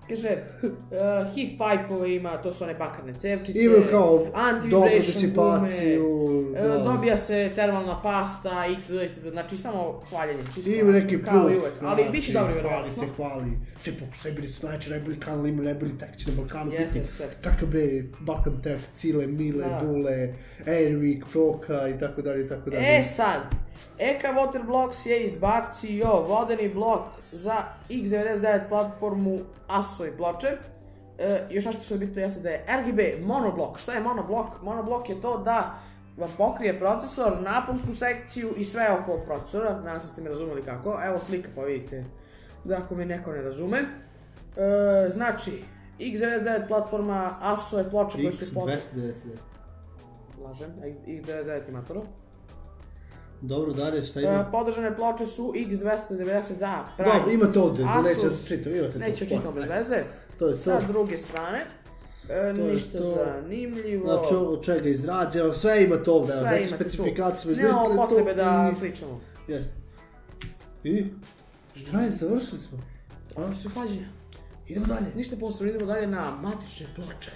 Kaže, uh, heat pipe-ove ima, to su one bakarne cevčice, imaju kao dobru anti-vibration disipaciju, gume, uh, dobija se termalna pasta itd. itd. Znači samo hvaljenje, čisto. Ima neki kao proof, i uvek, ali znači, biće dobro hvali vjerovatno. se, hvali. Če pokušaj, bili su najče najbolji kanal, imaju najbolji tekći na Balkanu. Jeste, jeste sve. Kakav bre, Balkan Tech, Cile, Mile, Da. Dule, Airwick, Proka i tako dalje i tako dalje. E sad, Eka Waterblocks je izbacio vodeni blok za iks devedeset devet platformu Asusove ploče. E, još nešto što je bitno jeste da je er ge be monoblok. Šta je monoblok? Monoblok je to da vam pokrije procesor, naponsku sekciju i sve oko procesora. Nadam se ste mi razumeli kako. Evo slika pa vidite da ako me neko ne razume. E, znači, iks devedeset devet platforma Asusove ploče koje su... iks dvesta devedeset devet. Lažem, iks devedeset devet ima to. Dobro, dalje, šta ima? Uh, podržane ploče su iks dvesta devedeset, da, pravi. Dobro, imate ovdje, Asus, neće da čitam, imate to. Neću čitam bez veze. To je Sa to. druge strane, e, ništa to. zanimljivo. Znači, od čega je izrađeno, sve imate ovdje, Sve neke imate tu. specifikacije, bez Nemamo listali to potrebe da i... pričamo. Jeste. I? Šta je, završili smo? Ovo su hlađenja. Idemo dalje. Ništa posebno, idemo dalje na matične ploče.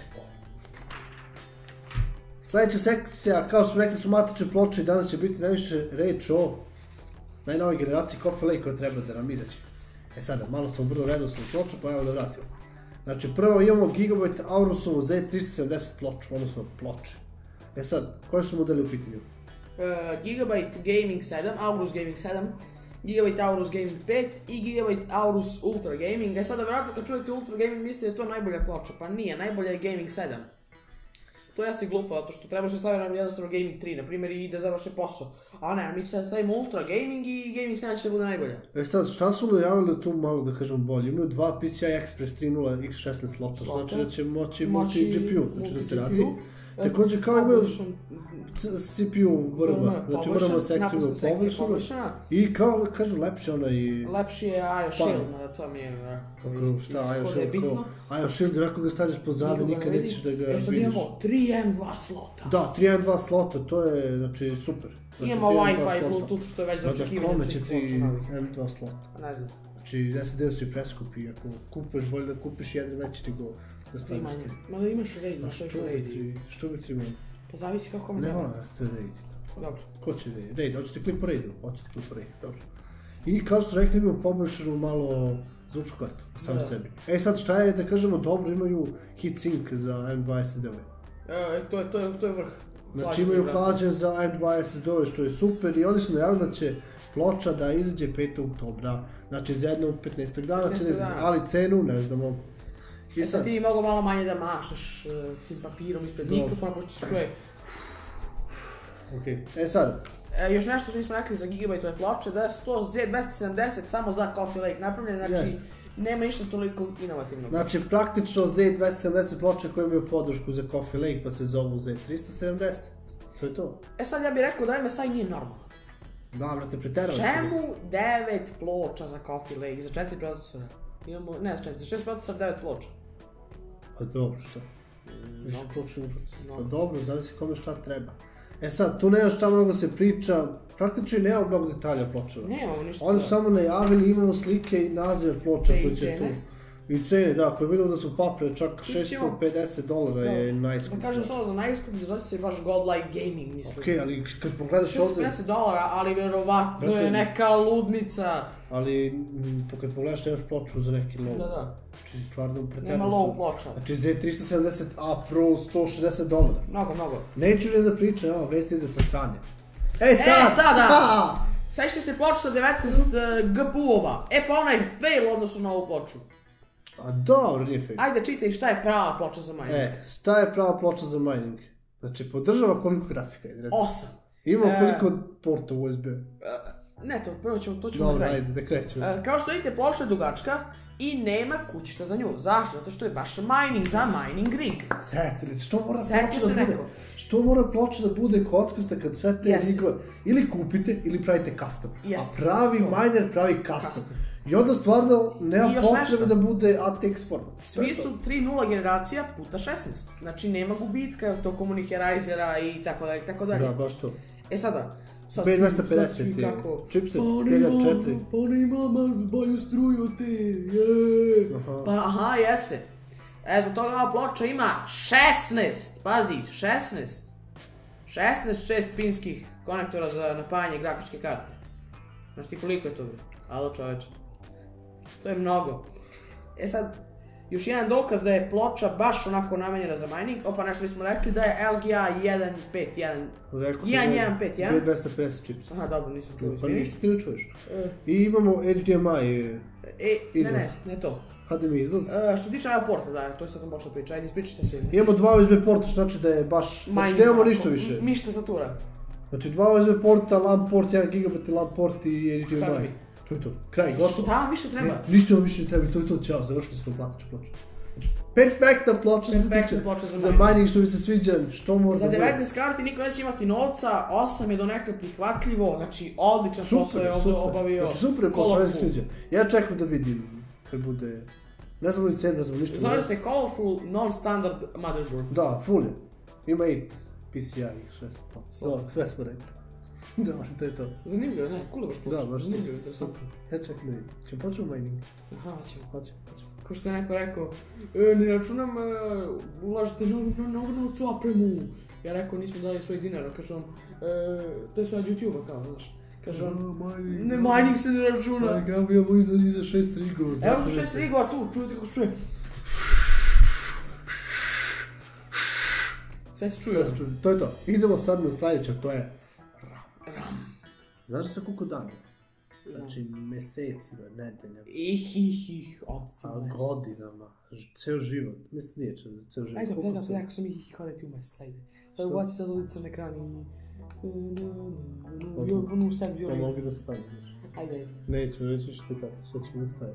Sljedeća sekcija, kao smo rekli, su matične ploče i danas će biti najviše reč o najnovoj generaciji Coffee Lake koja treba da nam izaći. E sada, malo sam vrlo redosno ploču, pa evo da vratimo. Znači, prvo imamo Gigabyte Aurusovu Z trista sedamdeset ploču, odnosno ploče. E sad, koji su modeli u pitanju? Uh, Gigabyte Gaming sedam, Aorus Gaming sedam, Gigabyte Aorus Gaming pet i Gigabyte Aorus Ultra Gaming. E sada, vjerojatno kad čujete Ultra Gaming mislite da je to najbolja ploča, pa nije, najbolja je Gaming sedam. To jeste glupo, zato što treba se staviti na jednostavno Gaming tri, na primjer, i da završe posao. A ne, mi sad stavimo Ultra Gaming i Gaming sedam će da bude najbolja. E sad, šta su najavili tu malo da kažem bolje? Imaju dva P C I Express tri nula iks šesnaest slota, znači da će moći multi-G P U, znači da se radi. Također kao imaju C P U V R M, znači V R M sekciju površana i kao kažu lepše ona i... Lepši je I O Shield, to mi je šta I O Shield, ko I O Shield, ako ga stavljaš pozade nikad nećeš da ga vidiš. E sad imamo tri M dva slota. Da, tri M dva slota, to je znači super. Imamo Wi-Fi, Bluetooth što je već za očekivanje. Kome će ti M dva slota? Ne znam. Znači S S D su i preskupi, ako kupeš bolje da kupiš jedan veći nego da staviš ti. Ma da imaš RAID, imaš još RAID. Što bi ti imao? Pa zavisi kako me treba. treba. Nema, to je RAID. Dobro. Ko će RAID? RAID, hoćete klik po RAID-u? Hoćete klik po RAID, dobro. I kao što rekli imamo poboljšanu malo zvučnu kartu, sam sebi. E sad šta je da kažemo dobro, imaju heatsink za M dva S S D-ove. E, to je, to je, to je vrh. Znači imaju hlađen za M dva S S D-ove što je super i oni su najavili da će ploča da izađe petog oktobra. Znači za jedno petnaest dana će da izađe, ali cenu ne znamo. I sad ti mogu malo manje da mašaš uh, tim papirom ispred mikrofona, pošto se čuje. Okej, e sad. E, još nešto što nismo rekli za Gigabyte-ove ploče, da je to Z dvesta sedamdeset samo za Coffee Lake napravljen, znači yes. Nema ništa toliko inovativnog. Znači praktično Z dvesta sedamdeset ploče koje imaju podršku za Coffee Lake pa se zovu Z trista sedamdeset. To je to. E sad ja bih rekao da M S I nije normalno. Da, brate, preterali smo. Čemu devet ploča za Coffee Lake, za četiri procesora? Imamo, ne za četiri, za šest procesora devet ploča. Pa dobro, što? Više ploča ne procesora. Pa dobro, zavisi kome šta treba. E sad, tu nema šta mnogo se priča, praktično nema mnogo detalja pločeva. Nemamo ništa. Oni su samo najavili, imamo slike i nazive ploča koji će tu. I cene, da, koje vidimo da su papre, čak šesto pedeset dolara je najskuplje. Da kažem samo za najskuplje, zove se baš Godlike Gaming, mislim. Okej, ali kad pogledaš ovdje... šesto pedeset dolara, ali vjerovatno je neka ludnica. Ali, kad pogledaš nemaš ploču za neki low. Da, da. Znači, stvarno pretjerano nema low ploča. Znači, Z trista sedamdeset A Pro sto šezdeset dolara. Mnogo, mnogo. Neću li da pričam, evo, vest ide sa strane. E, sad! E, sada! Sećate se ploča sa devetnaest G P U-ova. E, pa ona je fail u odnosu na ovu ploču. A dobro, nije fail. Ajde, čitaj šta je prava ploča za mining. E, šta je prava ploča za mining? Znači, podržava koliko grafika, izreci. Osam. Ima koliko porta U S B? Ne, to prvo ćemo, to ćemo na kraju. kraju. Dobro, ajde, da krećemo. Kao što vidite, ploča je dugačka i nema kućišta za nju. Zašto? Zato što je baš mining za mining rig. Setili se, što mora ploča da bude? Što mora ploča da bude kockasta kad sve te rigove? Ili kupite, ili pravite custom. A pravi miner pravi custom. I onda stvarno nema potrebe da bude A T X format. Svi su tri nula generacija puta šesnaest. Znači nema gubitka tokom onih Risera i tako dalje, tako dalje. Da, baš to. E sada, sad B dvesta svi- pedeset sad svi je, kako, chipset, pa ona hiljadu ima- četiri. Pa ona ima ma- bolju struju od te, je. Aha. Pa aha, jeste. E, zbog toga ova ploča ima šesnaest, pazi, šesnaest. šesnaest šestpinskih konektora za napajanje grafičke karte. Znaš ti koliko je to, bre? Alo čoveče. To je mnogo. E sad, još jedan dokaz da je ploča baš onako namenjena za mining. Opa, nešto bismo rekli da je L G A jedan pet jedan. Rekao sam jedan da je jedan pet jedan. B dvesta pedeset chips. Aha, dobro, nisam čuo, Pa izvini. ništa ti ne čuješ. E, I imamo H D M I e, ne, ne, izlaz. ne to. H D M I izlaz. E, što se tiče ovog porta, da, to je sad sam počeo pričati, ajde ispričaj sa svim. Imamo dva U S B porta, što znači da je baš... Znači nemamo ništa više. Ništa satura. Znači dva U S B porta, LAN port, jedan gigabit LAN port i H D M H D M I. I. To je to. Kraj, gotovo. Šta vam više treba? Ne, ništa vam više ne treba, to je to, ćao, završili smo platiču ploču. Znači, perfektna ploča što se Perfektna tiče ploča za za mining. mining, što mi se sviđa, što mora Za da bude. devetnaest karti niko neće imati novca, osam je donekle prihvatljivo, znači odličan posao je ovdje obavio. Znači super je ploča, meni se Colorful. sviđa. Ja čekam da vidim kad bude... Ne znam li cenu, ne znam ništa. Zove se Colorful Non-Standard Motherboard. Da, full je. Ima i P C I i šest. Da, sve smo rekli. Dobro, to je to. Zanimljivo, ne, cool je baš ploča. Da, baš zanimljivo, interesantno. Ja čekam da vidim. Ćemo početi mining? Aha, ćemo. Hoćemo, hoćemo. Ko što je neko rekao, e, ne računam, e, ulažete mnogo, mnogo novca u opremu. Ja rekao, nismo dali svoj dinar, kaže on, e, to je sve od YouTube-a kao, znaš. Kaže on, ne, mining se ne računa. Mining, evo imamo iza, iza šest rigova. Evo su šest rigova tu, čujete kako se čuje. Sve se čuje. Sve se čuje. To je to. Idemo sad na sljedeće, to je... Ram. Znaš da se koliko dana? Znači, mesecima, nedeljama, Ih, ih, ih, od ti a mesec. godinama, ž- ceo život. Mislim, nije če- ceo život. Ajde, Koliko gledam, se- rekao sam ih, ih, odeti u mesec, ajde. Sad Što? ubaci sad ovaj crn ekran i... I onu sebi Pa violinu. mogu da stavim. Ajde, ajde. Neću, neću što tako, što ću da stavim.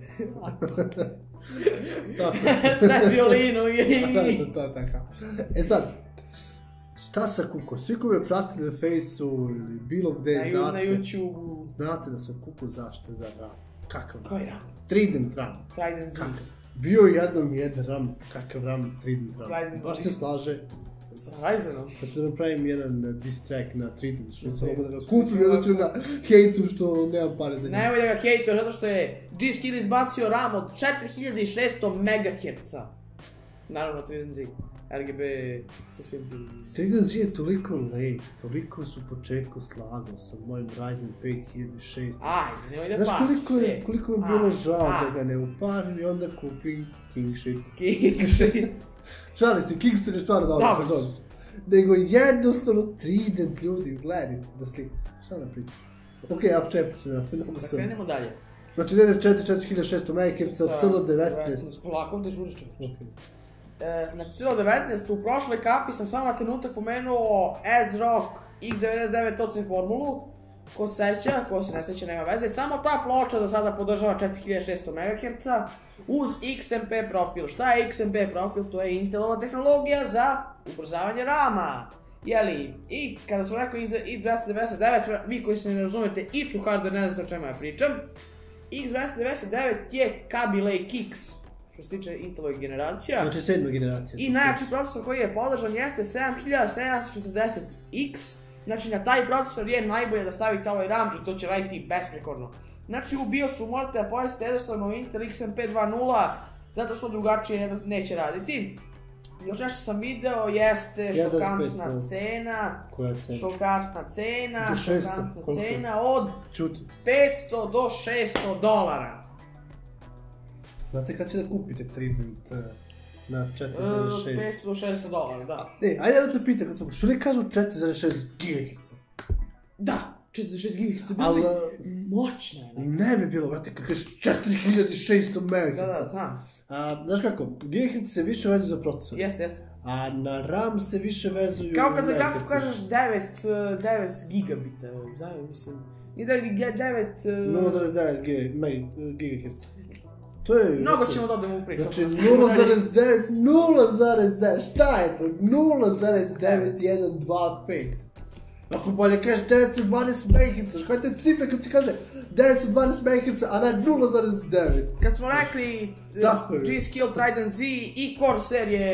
Tako. Sad violinu Da, i... to, to je tako. E sad, šta sa Kuko? Svi koji me pratili na Fejsu ili bilo gde Na, na znate, YouTube-u... znate da sam Kuko zašto za RAM. Kakav RAM? Koji RAM? Trident RAM. Trident Z. Kakav? Bio je jednom jedan RAM, kakav RAM, Trident RAM. Trident Baš Z. se slaže. Sa Ryzenom. Sad ću da napravim jedan uh, diss track na Trident, što sam Ok. mogu da ga kupim i onda ću da hejtu što nemam pare za njega. Nemoj da ga hejtuje, zato što je G-Skill izbacio RAM od četiri hiljade šesto megaherca. Naravno, Trident Z. R G B sa svim tim. Trident Z je toliko lep, toliko su u početku slagao sa mojim Ryzen pet hiljadu šesto. Ajde, nemoj da Znaš plaćaš. koliko je, e. koliko je bilo Aj, žao aj. da ga ne uparim i onda kupim King shit. King shit. Šali se, Kingston je stvarno dobro, Dobro. pozor. Nego jednostavno Trident ljudi, gledajte da slici. Šta nam pričaš? Okej, okay, upčepit će nas, te mogu Da sam. krenemo dalje. Znači, D D R četiri četiri hiljade šesto megaherca, C L devetnaest. Polako ovdje žuriš čovječ. Okay. E, znači, C L devetnaest u prošloj kapi sam samo na trenutak pomenuo ASRock X devedeset devet O C formulu. Ko se seća, ko se ne seća, nema veze. Samo ta ploča za sada podržava četiri hiljade šesto megaherca uz X M P profil. Šta je X M P profil? To je Intelova tehnologija za ubrzavanje rama. Jeli? I kada sam rekao X dvesta devedeset devet, vi koji se ne razumete iču hardware ne znate o čemu ja pričam. X dvesta devedeset devet je Kaby Lake X, što se tiče Intelove generacija. Znači, sedma generacija. I najjači procesor koji je podržan jeste sedam hiljada sedamsto četrdeset X. Znači na taj procesor je najbolje da stavite ovaj RAM i to će raditi besprekorno. Znači u BIOSu morate da pojasnite jednostavno Intel X M P dva nula zato što drugačije neće raditi. Još nešto sam video jeste šokantna cena. Koja cena? Šokantna cena, Do šesto, šokantna koliko? cena od Čuti. petsto do šesto dolara. Znate kad će da kupite Trident uh, na četiri zarez šest? petsto do šesto dolara, da. E, ajde da te pitam, kad sam, što li kažu četiri zarez šest gigaherca? Da, četiri zarez šest gigaherca Ali, bili moćno je. ne bi bilo, brate, kako kažeš četiri hiljade šesto Da, megaherca. da, znam. A, znaš kako, gigaherci se više vezuju za procesor. Jeste, jeste. A na RAM se više vezuju... Kao kad za grafiku megaherci. kažeš devet, devet gigabita, znam, mislim. Nije devet, devet... nula zarez devet gigaherca. To je... Mnogo ćemo da odemo u priču. Znači nula zarez devet, nula zarez devet, šta je to? nula zarez devet jedan dva pet. Ako bolje kažeš devetsto dvanaest megaherca, šta je te cifre kad se kaže devetsto dvanaest megaherca, a ne nula zarez devet? Kad smo rekli Tako je. G-Skill Trident Z i Core serije,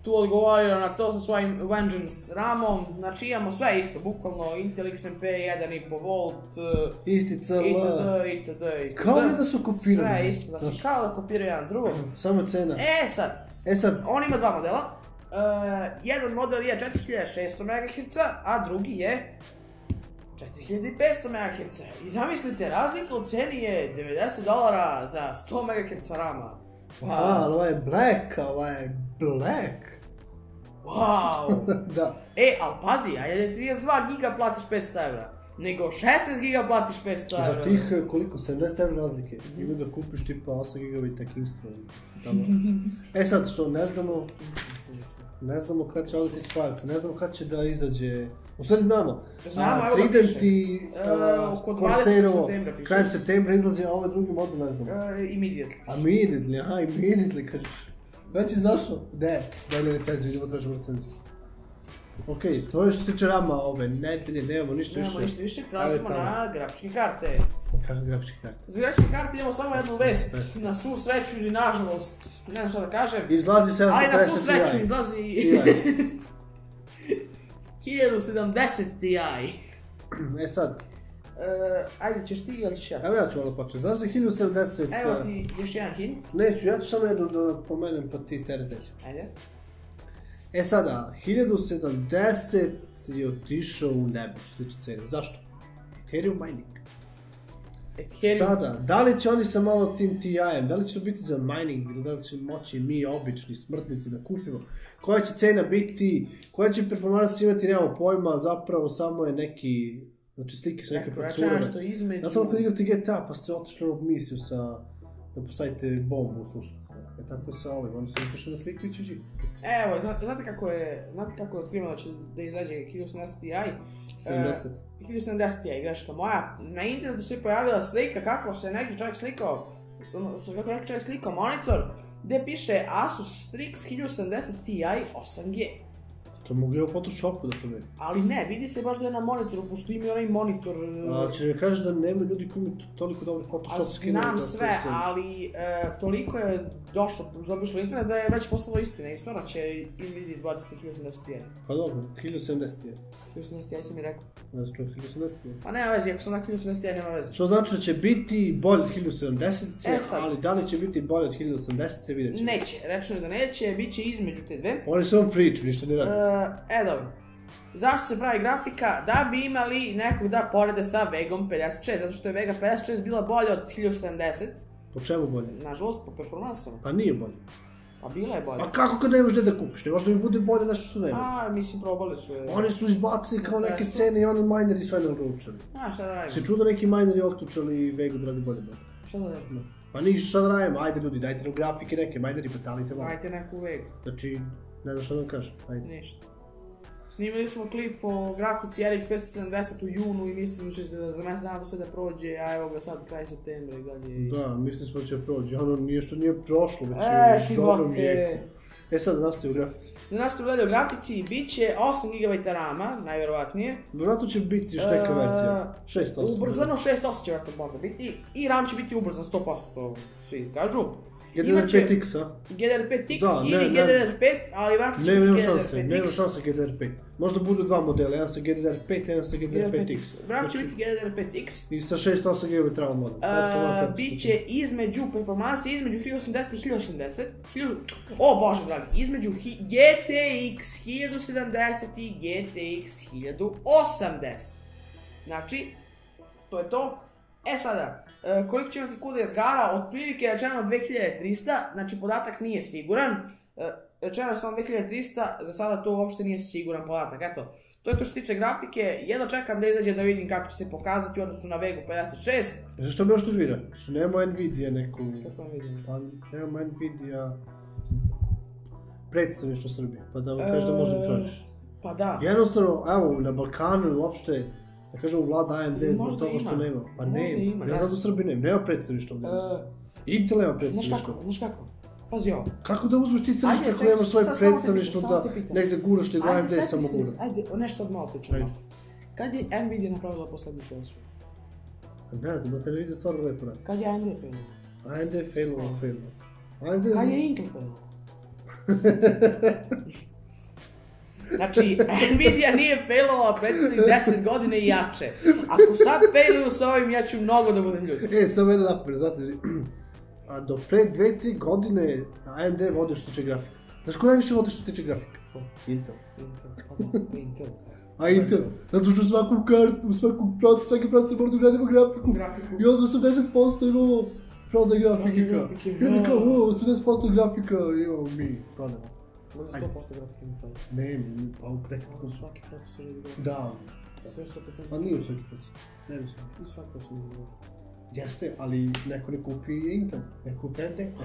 tu odgovorio na to sa svojim Vengeance ramom, znači imamo sve isto, bukvalno Intel X M P jedan i po volt, isti C L, itd, itd, itd. Kao mi da su kopirani. Sve isto, znači Znaš. kao da kopiraju jedan drugog. Samo cena. E sad, e sad, on ima dva modela. Uh, jedan model je četiri hiljade šesto megaherca, a drugi je četiri hiljade petsto megaherca. I zamislite, razlika u ceni je devedeset dolara za sto megaherca rama. Wow. A, ali ovaj je black, ovaj je black. Wow. Da. E, ali pazi, a je trideset dva giga platiš petsto evra, nego šesnaest giga platiš petsto evra. Za tih koliko, sedamdeset evra razlike. Ima da kupiš tipa osam gigabita Kingston. E sad, što ne znamo, ne znamo kad će odati s palca, ne znamo kad će da izađe. U stvari znamo. Znamo, a, evo da Trident i uh, Corsairo, krajem septembra izlazi, a ovaj drugi model ne znamo. Uh, immediately. Immediately, aha, immediately kažeš. Već je zašao? Ne, dajme recenziju, idemo tražimo recenziju. Okej, okay, to je što se tiče rama ove nedelje, nemamo ništa više. Nemamo ništa više, prelazimo na grafičke karte. Kakve grafičke karte? Za grafičke karte imamo samo jednu vest, na svu sreću ili nažalost, ne znam šta da kažem. Izlazi sedamsto pedeset Ti. Ali na svu sreću izlazi hiljadu sedamdeset Ti. E sad. Uh, ajde, ćeš ti ili ćeš ja? Evo ja ću malo početi. Znaš da je hiljadu sedamdeset... Evo ti još jedan hint. Neću, ja ću samo jednu da pomenem pa ti tereteć. Ajde. E sada, hiljadu sedamdeset je otišao u nebo što se tiče cene. Zašto? Ethereum mining. Ethereum. Sada, da li će oni sa malo tim Ti em, da li će to biti za mining ili da li će moći mi obični smrtnici da kupimo? Koja će cena biti, koja će performans imati, nemamo pojma, zapravo samo je neki, znači slike su neke procurane. Što između... Ja sam kad igrati G T A pa ste otišli onog misiju sa, da postavite bombu u slušalicu. E tako sa ovim, oni su otišli da slikaju čuđi. Evo, znate kako je, znate kako je otkriveno da će da izađe hiljadu sedamdeset Ti? sedamdeset. Uh, hiljadu sedamdeset Ti, greška moja. Na internetu se pojavila slika kako se neki čovjek slikao, kako neki čovjek slikao monitor, gdje piše Asus Strix hiljadu sedamdeset Ti osam G. To mogu je u Photoshopu da to vidi. Ali ne, vidi se baš da je na monitoru, pošto ima onaj monitor... A će mi kažeš da nema ljudi koji mi toliko dobri Photoshop skinuli? Znam sve, ali e, toliko je došlo, zaobišlo internet da je već postalo istina i stvarno će Nvidia izbaciti hiljadu sedamdeset Ti. Pa dobro, hiljadu sedamdeset Ti. hiljadu sedamdeset Ti sam mi rekao. Ja sam čuo hiljadu sedamdeset Ti. Pa nema veze, ako sam na hiljadu sedamdeset Ti nema veze. Što znači da će biti bolje od hiljadu sedamdeset, e, ali da li će biti bolje od hiljadu sedamdeset se vidjet će. Neće, rečeno da neće, bit će između te dve. Oni samo priču, ništa ne radi. E, e dobro. Zašto se pravi grafika? Da bi imali nekog da porede sa Vegom pedeset šest, zato što je Vega pedeset šest bila bolja od hiljadu sedamdeset. Po čemu bolje? Nažalost, po performansama. Pa nije bolje. Pa bila je bolja. A kako kad nemaš gdje da kupiš? Ne možda mi bude bolje nešto što nema. A, mislim, probali su je. Oni su izbacili kao neke cene i oni mineri sve naručali. A, šta da radimo? Se čudo neki mineri oktučali Vegu da radi bolje bolje. Šta da radimo? Pa ništa, šta da radimo? Ajde ljudi, dajte nam grafike neke, mineri batalite malo. Dajte neku Vegu. Znači, ne znam šta da vam kažem, ajde. Ništa. Snimili smo klip o grafici R X petsto sedamdeset u junu i mislili smo da za mjesec dana to sve da prođe, a evo ga sad kraj septembra i dalje je isto. Da, mislili smo da će prođe, ono nije što nije prošlo, već e, je u dobrom vijeku. E sad da nastavi u grafici. Da nastavi dalje u grafici, bit će osam gigabajta rama, najvjerovatnije. Vjerojatno će biti još neka verzija, šest osam. Ubrzano šest osam će vjerojatno možda biti i RAM će biti ubrzan sto posto, to svi kažu. G D R pet X, a? G D R pet X ili G D R pet, ali vratno će biti G D R pet X. Nema šanse G D R pet. Možda budu dva modela, jedan sa G D R pet, jedan sa G D R pet X. Vratno će biti G D R pet X. I sa šest osam gigabajta RAM model. Biće između performanse, između hiljadu sedamdeset i hiljadu osamdeset. O bože dragi, između G T X hiljadu sedamdeset i G T X hiljadu osamdeset. Znači, to je to. E sada, koliko će imati Q D S gara, otprilike je rečeno dve hiljade trista, znači podatak nije siguran. Rečeno je samo dve hiljade trista, za sada to uopšte nije siguran podatak, eto. To je to što se tiče grafike, jedno čekam da izađe da vidim kako će se pokazati u odnosu na Vegu pedeset šest. Zašto me još nervira? Što nemamo Nvidia neku... Kako Nvidia? Pa nemamo Nvidia... predstavništvo Srbije, pa da vam kažeš da možda tražiš. Pa da. Jednostavno, evo, na Balkanu uopšte, da kažemo vlada A M D zbog toga što nema. Pa nema, ja znam da u Srbiji nema, nema predstavništvo ovdje. Intel nema predstavništvo. Znaš kako, znaš kako? Pazi ovo. Kako da uzmeš ti tržište ako nemaš svoje predstavništvo da negdje guraš ti A M D samo gura? Ajde, nešto od malo pričamo. Kad je Nvidia napravila poslednji fail svoj? Ne znam, na televiziji stvarno lepo radi. Kad je A M D failova? A M D failova, failova. Kad je Intel failova? Znači, Nvidia nije failovala prethodnih deset godina i jače. Ako sad failuju sa ovim, ja ću mnogo da budem ljud. E, samo jedan napomenu, znate li, a do pre dve tri godine A M D vodi što tiče grafika. Znaš ko najviše vodi što tiče grafika? Intel. Intel, pa da, Intel. A Intel, zato što u svaku kartu, u svaku proces, svaki proces mora da ugradimo grafiku. Grafiku. I onda osamdeset posto imamo prodaj grafika. grafike, I onda kao, o, osamdeset posto grafika imamo mi, prodajemo. Možda sto posto grafike mi pravi. Ne, mi, pa u nekako U svaki procesor je grafika. da, To je sto posto. pa nije u svaki proces. Ne mislim. U svaki procesor je grafika. Jeste, ali neko ne kupi Intel, ne kupi A M D.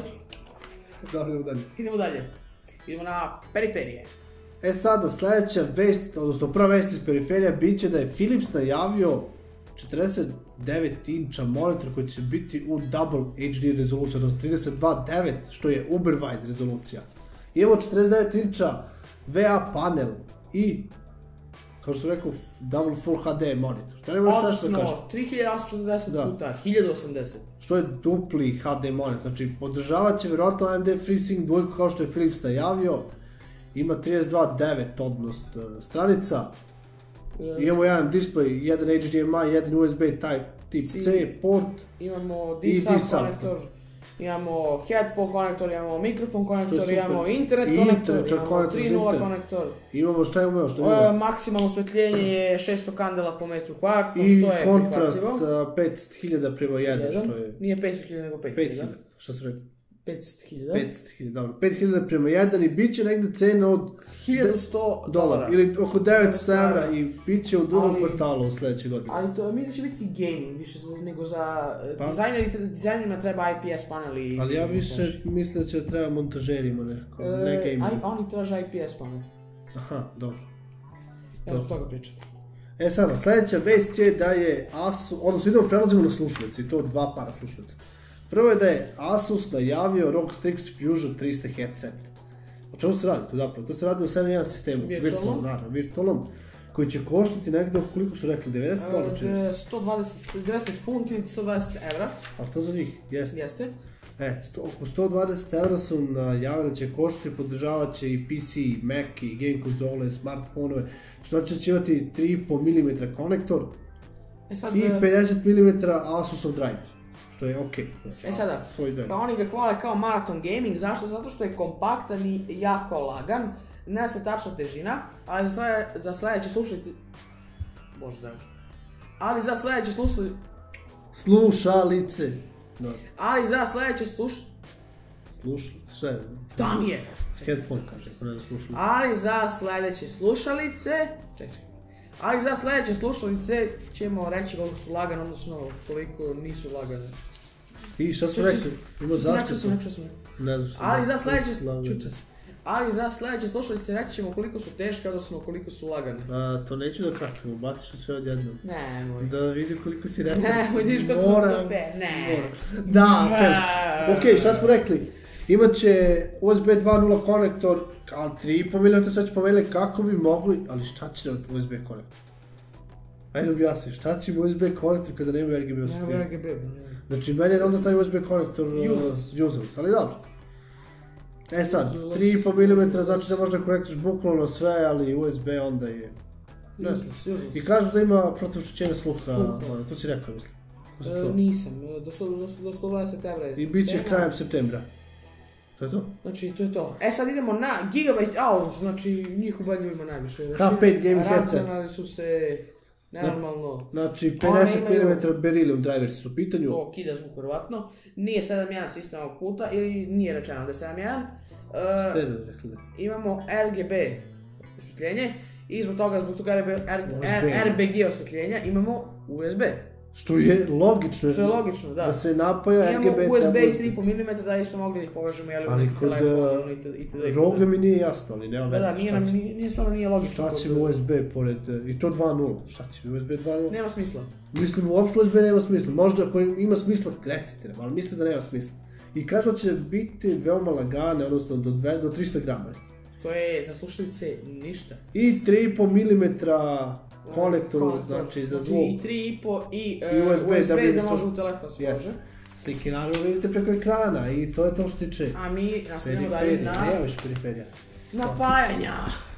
Dobro, idemo dalje. Idemo dalje. Idemo na periferije. E sada, sledeća vest, odnosno prva vest iz periferija, bit će da je Philips najavio četrdeset devet inča monitor koji će biti u Double H D rezoluciju, odnosno trideset dva devet, što je uber wide rezolucija. Imamo četrdeset devet inča V A panel i, kao što sam rekao, Double Full H D monitor. Da li možeš nešto da kažeš? Odnosno, tri hiljade osamsto četrdeset puta hiljadu osamdeset. Što je dupli H D monitor, znači podržavat će vjerojatno A M D FreeSync dvojku kao što je Philips najavio. Ima trideset dva devet odnos stranica. Imamo jedan display, jedan H D M I, jedan U S B Type tip C port. Imamo D-Sub konektor, imamo headphone konektor, imamo mikrofon konektor, imamo internet konektor, imamo tri nula konektor. Imamo šta imamo još? Maksimalno osvetljenje je šesto kandela po metru kvadratnom, što je prihvatljivo. I kontrast petsto hiljada prema jedan, što je... Nije petsto hiljada nego pet hiljada. Šta sam rekao? petsto hiljada. petsto hiljada, dobro. pet hiljada prema jedan i bit će negde cena od... hiljadu sto dolara. Ili oko devetsto evra i bit će u drugom kvartalu u sledeće godine. Ali to mislim da će biti gaming više nego za dizajnerima treba I P S panel i... Ali ja više mislim da će treba montažerima neko, ne gaming. Oni traže I P S panel. Aha, dobro. Ja zbog toga pričam. E sada, sledeća vest je da je Asus, odnosno idemo prelazimo na slušalice i to dva para slušalica. Prvo je da je Asus najavio R O G Strix Fusion trista headset. O čemu se radi tu zapravo? To se radi o sedam jedan sistemu, virtualnom, naravno, virtualnom, koji će koštati negde, koliko su rekli, devedeset dolara? sto dvadeset funti, sto dvadeset evra. A to za njih, jeste. Jeste. E, oko sto dvadeset evra su najavili da će koštati, podržavat će i P C, Mac i game konzole, smartfonove, što znači da će imati tri i po milimetra konektor i pedeset milimetara Asusov driver. Što je okej. E sada, pa oni ga hvale kao marathon gaming, zašto? Zato što je kompaktan i jako lagan, ne se tačna težina, ali za sledeće slušalice... Bože dragi. Ali za sledeće slušalice... Slušalice. Ali za sledeće slušalice... Slušalice, šta je? Tam je! Headphone, kaže, ne da slušalice. Ali za sledeće slušalice... Čekaj. Ali za sledeće slušalice ćemo reći koliko su lagane, odnosno koliko nisu lagane. I šta smo rekli? Ima zaštitu. Nečo sam, nečo sam. Ne znam. Ali za sledeće... Čuče se. Ali za sledeće slušalice reći ćemo koliko su teške, odnosno koliko su lagane. A, to neću da kartimo, baciš sve odjednom. Nemoj. Da vidim koliko si rekao. Nemoj, vidiš kako sam to pe, ne. Da, pens. Okej, šta smo rekli? Imaće U S B dva nula nula konektor, ali tri i po milimetra, sve će pomenuli kako bi mogli, ali šta će nam U S B konektor? Ajde objasni, šta će im U S B konektor kada nema R G B osvetljenja? Nema R G B, ne. Znači, meni je onda taj U S B konektor useless, useless, ali dobro. E sad, tri i po milimetra znači da možda konektiš bukvalno sve, ali U S B onda je... Useless, useless. I kažu da ima protiv oštećenja sluha, to si rekao, mislim. Nisam, do sto dvadeset evra je. I bit će krajem septembra. To je to? Znači, to je to. E sad idemo na Gigabyte Hours, znači njih u Badlju ima najviše. H pet gaming headset. Razgranali su se normalno. Znači, pedeset milimetara Beryllium drivers su u pitanju. To kida zvuk, verovatno. Nije sedam jedan sistem ovog puta, ili nije rečeno da je sedam jedan. Stereo, rekli da. Imamo R G B osvetljenje i zbog toga, zbog toga R B G osvetljenja imamo U S B. Što je logično. Što je logično, da. Da se napaja R G B. Imamo U S B i tri i po milimetra da su mogli da ih povežemo, jel, ali kod roga mi nije jasno, ali nema veze. Da, da, nije stvarno nije logično. Šta će U S B pored, i to dva nula, šta će U S B dva nula? Nema smisla. Mislim, uopšte U S B nema smisla, možda ako ima smisla, recite nam, ali mislim da nema smisla. I kažu će biti veoma lagane, odnosno do trista grama. To je za slušalice ništa. I tri i po milimetra konektoru, znači za zvuk. I tri i po i U S B da može u telefon se može. Slike naravno vidite preko ekrana i to je to što tiče. A mi nastavljamo dalje na... Periferija, ne još periferija. Napajanja.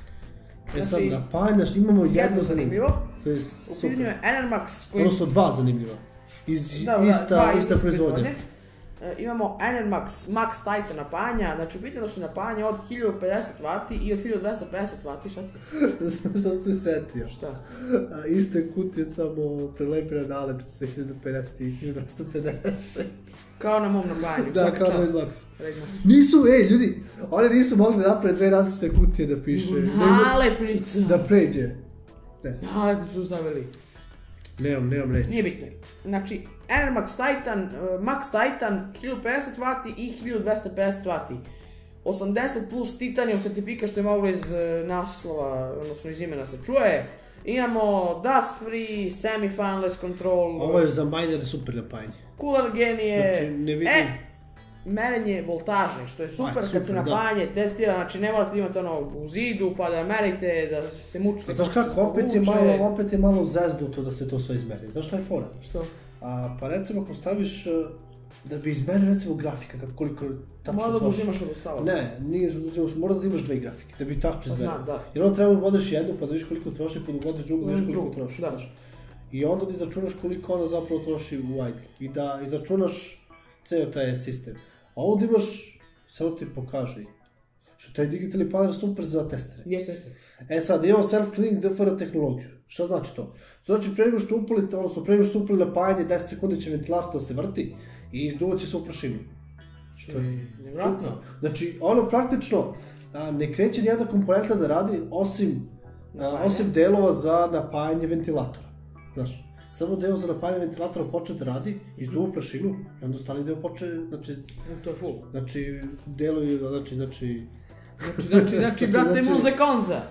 E sad, napajanja, imamo jedno zanimljivo. To je super. U pitanju je Enermax koji... Odnosno dva zanimljiva. Iz, da, ista, da, ista proizvodnja. E, imamo Enermax Max Titan napajanja, znači u pitanju su napajanja od hiljadu pedeset vati i od hiljadu dvesta pedeset vati, šta ti? Šta sam se setio? Šta? A, iste kutije samo prelepira nalepnice hiljadu pedeset i hiljadu dvesta pedeset. Kao na mom napajanju, da, svaki kao čas. na nisu, ej, ljudi, oni nisu mogli napraviti dve različite kutije da piše. Nalepnica! Da pređe. Ne. Nalepnicu su stavili. Nemam, nemam reći. Nije bitno. Znači, Enermax Titan, uh, Max Titan, hiljadu pedeset vati i hiljadu dvesta pedeset vati. osamdeset plus Titanium certifika što je moglo iz uh, naslova, odnosno iz imena se čuje. Imamo Dust Free, Semi-Fanless Control. Ovo je za minere super napajanje. Cooler genije. Znači, ne vidim. E, merenje voltaže, što je super, Aj, super kad se napajanje da. testira, znači ne morate imati ono u zidu pa da merite, da se mučite. Znaš kako, opet je malo, opet je malo zeznuto da se to sve izmeri. Znaš šta je fora? Što? A, pa recimo ako staviš, da bi izmerio recimo grafika, koliko tačno troši. Mora da uzimaš od ostalo. Ne, nije uzimaš, mora da imaš dve grafike, da bi tačno izmerio. Znam, da. Jer onda treba da vodiš jednu pa da vidiš koliko troši, pa da vodiš drugu da vidiš koliko troši. Da. I onda da izračunaš koliko ona zapravo troši u I D. I da izračunaš ceo taj sistem. A ovdje imaš, samo ti pokaže, što taj digitalni panel super za testere. Jeste, jeste. E sad, imamo self-cleaning D F R tehnologiju. Šta znači to? Znači, pre nego što upalite, odnosno pre nego što upali napajanje, deset sekundi će ventilator da se vrti i izduvat će se u prašinu. Što je nevratno. Znači, ono praktično a, ne kreće nijedna komponenta da radi osim, a, osim delova za napajanje ventilatora. Znaš, samo deo za napajanje ventilatora počne da radi, izduva prašinu i onda ostali deo počne, znači... To je full. Znači, delovi, znači, znači... Znači, znači, znači, brate, muze konza.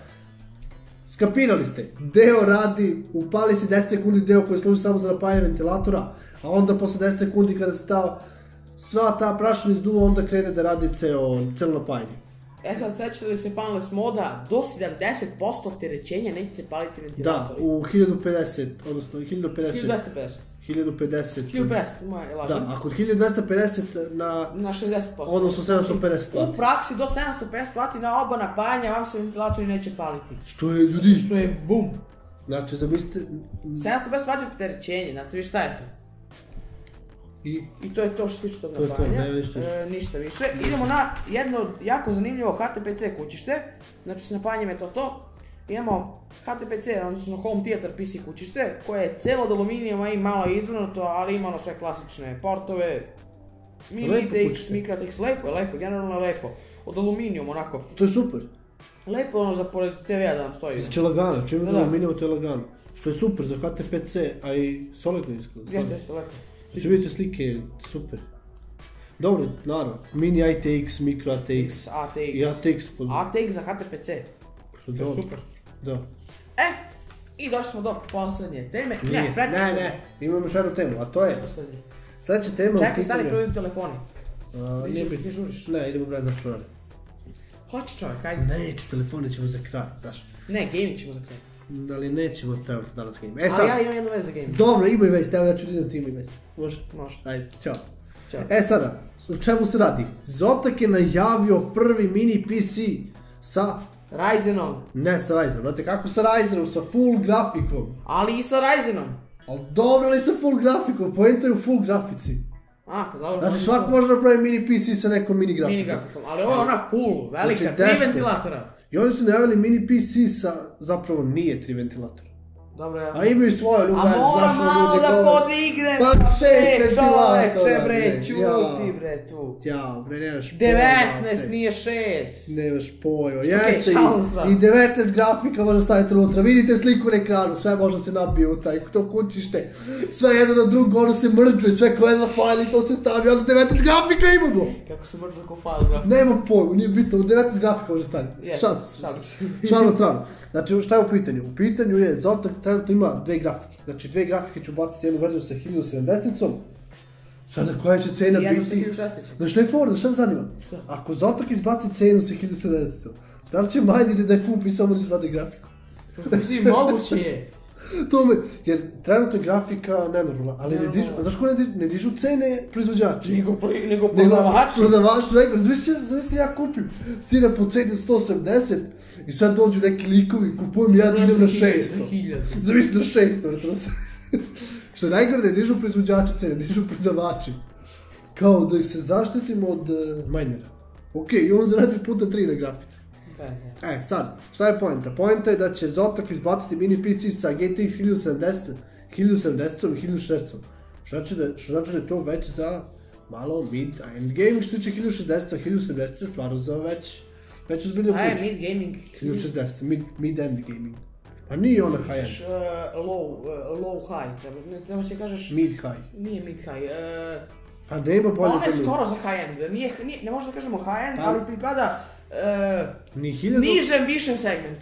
Skapirali ste, deo radi, upali se deset sekundi deo koji služi samo za napajanje ventilatora, a onda posle deset sekundi kada se ta, sva ta prašina izduva, onda krene da radi ceo, celo napajanje. E sad, sećate li se fanless moda, do sedamdeset posto opterećenja neće se paliti ventilatori. Da, u hiljadu pedeset, odnosno hiljadu pedeset. hiljadu dvesta pedeset. hiljadu pedeset. hiljadu pedeset, moja, lažem. Da, a kod hiljadu dvesta pedeset na... Na šezdeset posto. Odnosno sedamsto pedeset vati. U praksi do sedamsto pedeset vati na oba napajanja vam se ventilatori neće paliti. Što je, ljudi? Što je bum. Znači, zamislite... sedamsto pedeset vati opterećenje, znate vi šta je to? I? I to je to što se tiče tog napajanja, e, ništa više. Idemo na jedno jako zanimljivo H T P C kućište, znači s napajanjem je to to. Imamo H T P C, odnosno Home Theater P C kućište, koje je celo od aluminijuma i malo izvrnuto, ali ima ono sve klasične portove. Mini I T X, Micro A T X, lepo je, lepo, generalno je lepo. Od aluminijuma, onako. To je super. Lepo ono za pored T V-a da vam stoji. Znači lagano, čim je aluminijum to je lagano. Što je super za H T P C, a i solidno izgleda. Jeste, jeste, lepo. Znači vidite slike, super. Dobro, naravno, mini I T X, Micro A T X A T X. i A T X. A T X za H T P C. To je super. Da. E, i došli smo do poslednje teme. Ne, ne, ne, ne, imamo još jednu temu, a to je... Poslednje. Sljedeća tema... Čekaj, stani, prvo idu telefoni. Ti žuriš? Ne, idemo brati na računare. Hoće čovjek, ajde. Neću, telefone ćemo za kraj, znaš. Ne, gaming ćemo za kraj. Ali nećemo trebati danas game. E sad... Ali ja imam jednu vez za gaming. Dobro, imaj vest, evo ja ću idem ti imaj vest. Može? Može. Ajde, ćao. Ćao. E sada, o čemu se radi? Zotac je najavio prvi mini P C sa... Ryzenom. Ne sa Ryzenom, znate kako sa Ryzenom, sa full grafikom. Ali i sa Ryzenom. Ali dobro li sa full grafikom, poenta je u full grafici. A, pa dobro. Znači svako može napraviti mini P C sa nekom mini grafikom. Mini grafikom, ali ovo je ona full, velika, tri ventilatora. I oni su najavili mini P C sa, zapravo nije tri ventilatora. Dobro, ja... A imaju svoje ljubave, zašto ljudi govore. A moram malo da podignem, pa šest ventilatora, čoveče, bre, čuti, bre, tu. Ja, bre, nemaš pojma. devetnaest, nije šest. Nemaš pojma, jeste i devetnaest grafika može staviti unutra, vidite sliku na ekranu, sve može se nabije u taj, to kućište, sve jedno na drugo, ono se mrđuje, sve ko jedan fajl i to se stavi, onda devetnaest grafika imamo. Kako se mrđuje ko fajl grafika? Nema pojma, nije bitno, devetnaest grafika može staviti. Šalim se. Šalim stranu. Znači, šta je u pitanju? U pitanju je, Zotac trenutno ima dve grafike. Znači, dve grafike ću baciti jednu verziju sa hiljadu sedamdeseticom. Sada, koja će cena biti... Jednu sa hiljadu šesticom. Znači, šta je fora, šta me zanima? Šta? Ako Zotac izbaci cenu sa hiljadu sedamdeseticom, da li će Majdine da kupi samo da izvade grafiku? Mislim, moguće je. To me, jer trenutno je grafika nenormalna, ali ne dižu, a znaš ko ne dižu, ne dižu cene proizvođači? Nego, nego prodavači. Prodavači, nego, zamisli ja kupim sira po ceni sto osamdeset i sad dođu neki likovi, kupujem ja da idem na šesto. Zamisli na šesto, što je najgore, ne dižu proizvođači cene, dižu prodavači. Kao da ih se zaštitimo od uh, minera. Ok, i on zaradi puta tri na grafici. E, sad, šta je poenta? Poenta je da će Zotac izbaciti mini P C sa G T X hiljadu sedamdeset, hiljadu sedamdeset i hiljadu šesdeset. Što znači da, što znači da je to već za malo mid-end gaming, što tiče hiljadu šezdeset, hiljadu sedamdeset je stvarno za već, već uzbiljno priču. A je mid-gaming? hiljadu šezdeset, mid, mid-end gaming. Pa nije ona high-end. Misliš uh, low, uh, low-high, treba, ne, treba se kažeš... Mid-high. Nije mid-high, uh, pa nema bolje za mid. Ona je skoro za high-end, nije, nije, ne možda kažemo high-end, pa, ali pripada uh, ni hiljadu... nižem, višem segmentu.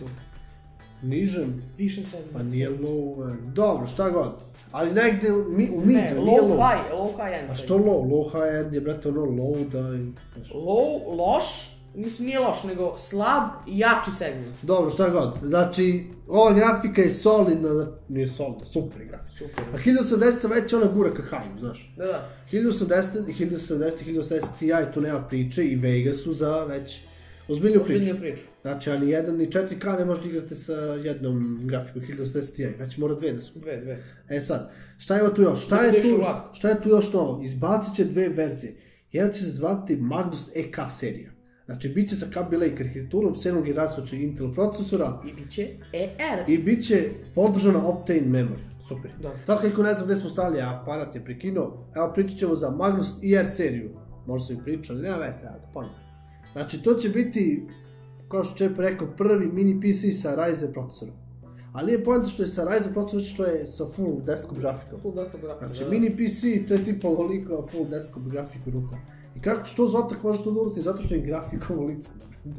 Nižem? Višem segmentu. Pa nije low, dobro, šta god. Ali negde mi, u midu, ne, nije low. low. High, low high-end. A što low? Low high-end je, brate, ono low da... Low, loš, mislim nije loš, nego slab i jači segment. Dobro, šta god. Znači, ova grafika je solidna, nije solidna, super je grafika. Super. A hiljadu sedamdeset već ona gura ka high, znaš. Da, da. hiljadu sedamdeset, hiljadu sedamdeset, hiljadu sedamdeset Ti tu nema priče i Vega su za već ozbiljnu priču. Ozbiljnu priču. Znači, ani jedan ni četiri Ka ne možete igrati sa jednom grafikom hiljadu sedamdeset Ti, već mora dve da su. Dve, dve. E sad, šta ima tu još? Šta je tu, šta je tu još novo? Izbacit će dve verzije. Jedna će se zvati Magnus E K serija. Znači, bit će sa Kaby Lake arhitekturom, sedmom generacijom znači Intel procesora. I bit će E R. I bit će podržana Optane memory. Super. Da. Sad kako ne znam gde smo stali, a aparat je prekinuo, evo pričat ćemo za Magnus E R seriju. Možda sam i pričao, ali nema veze, ajde, ponovno. Znači, to će biti, kao što Čep rekao, prvi mini P C sa Ryzen procesorom. Ali nije pojenta što je sa Ryzen procesorom, što je sa full desktop grafikom. Full desktop grafikom, znači, mini P C, to je tipa ovoliko full desktop grafiku unutra. I kako, što Zotac može to urati? Zato što je grafika ovo lice.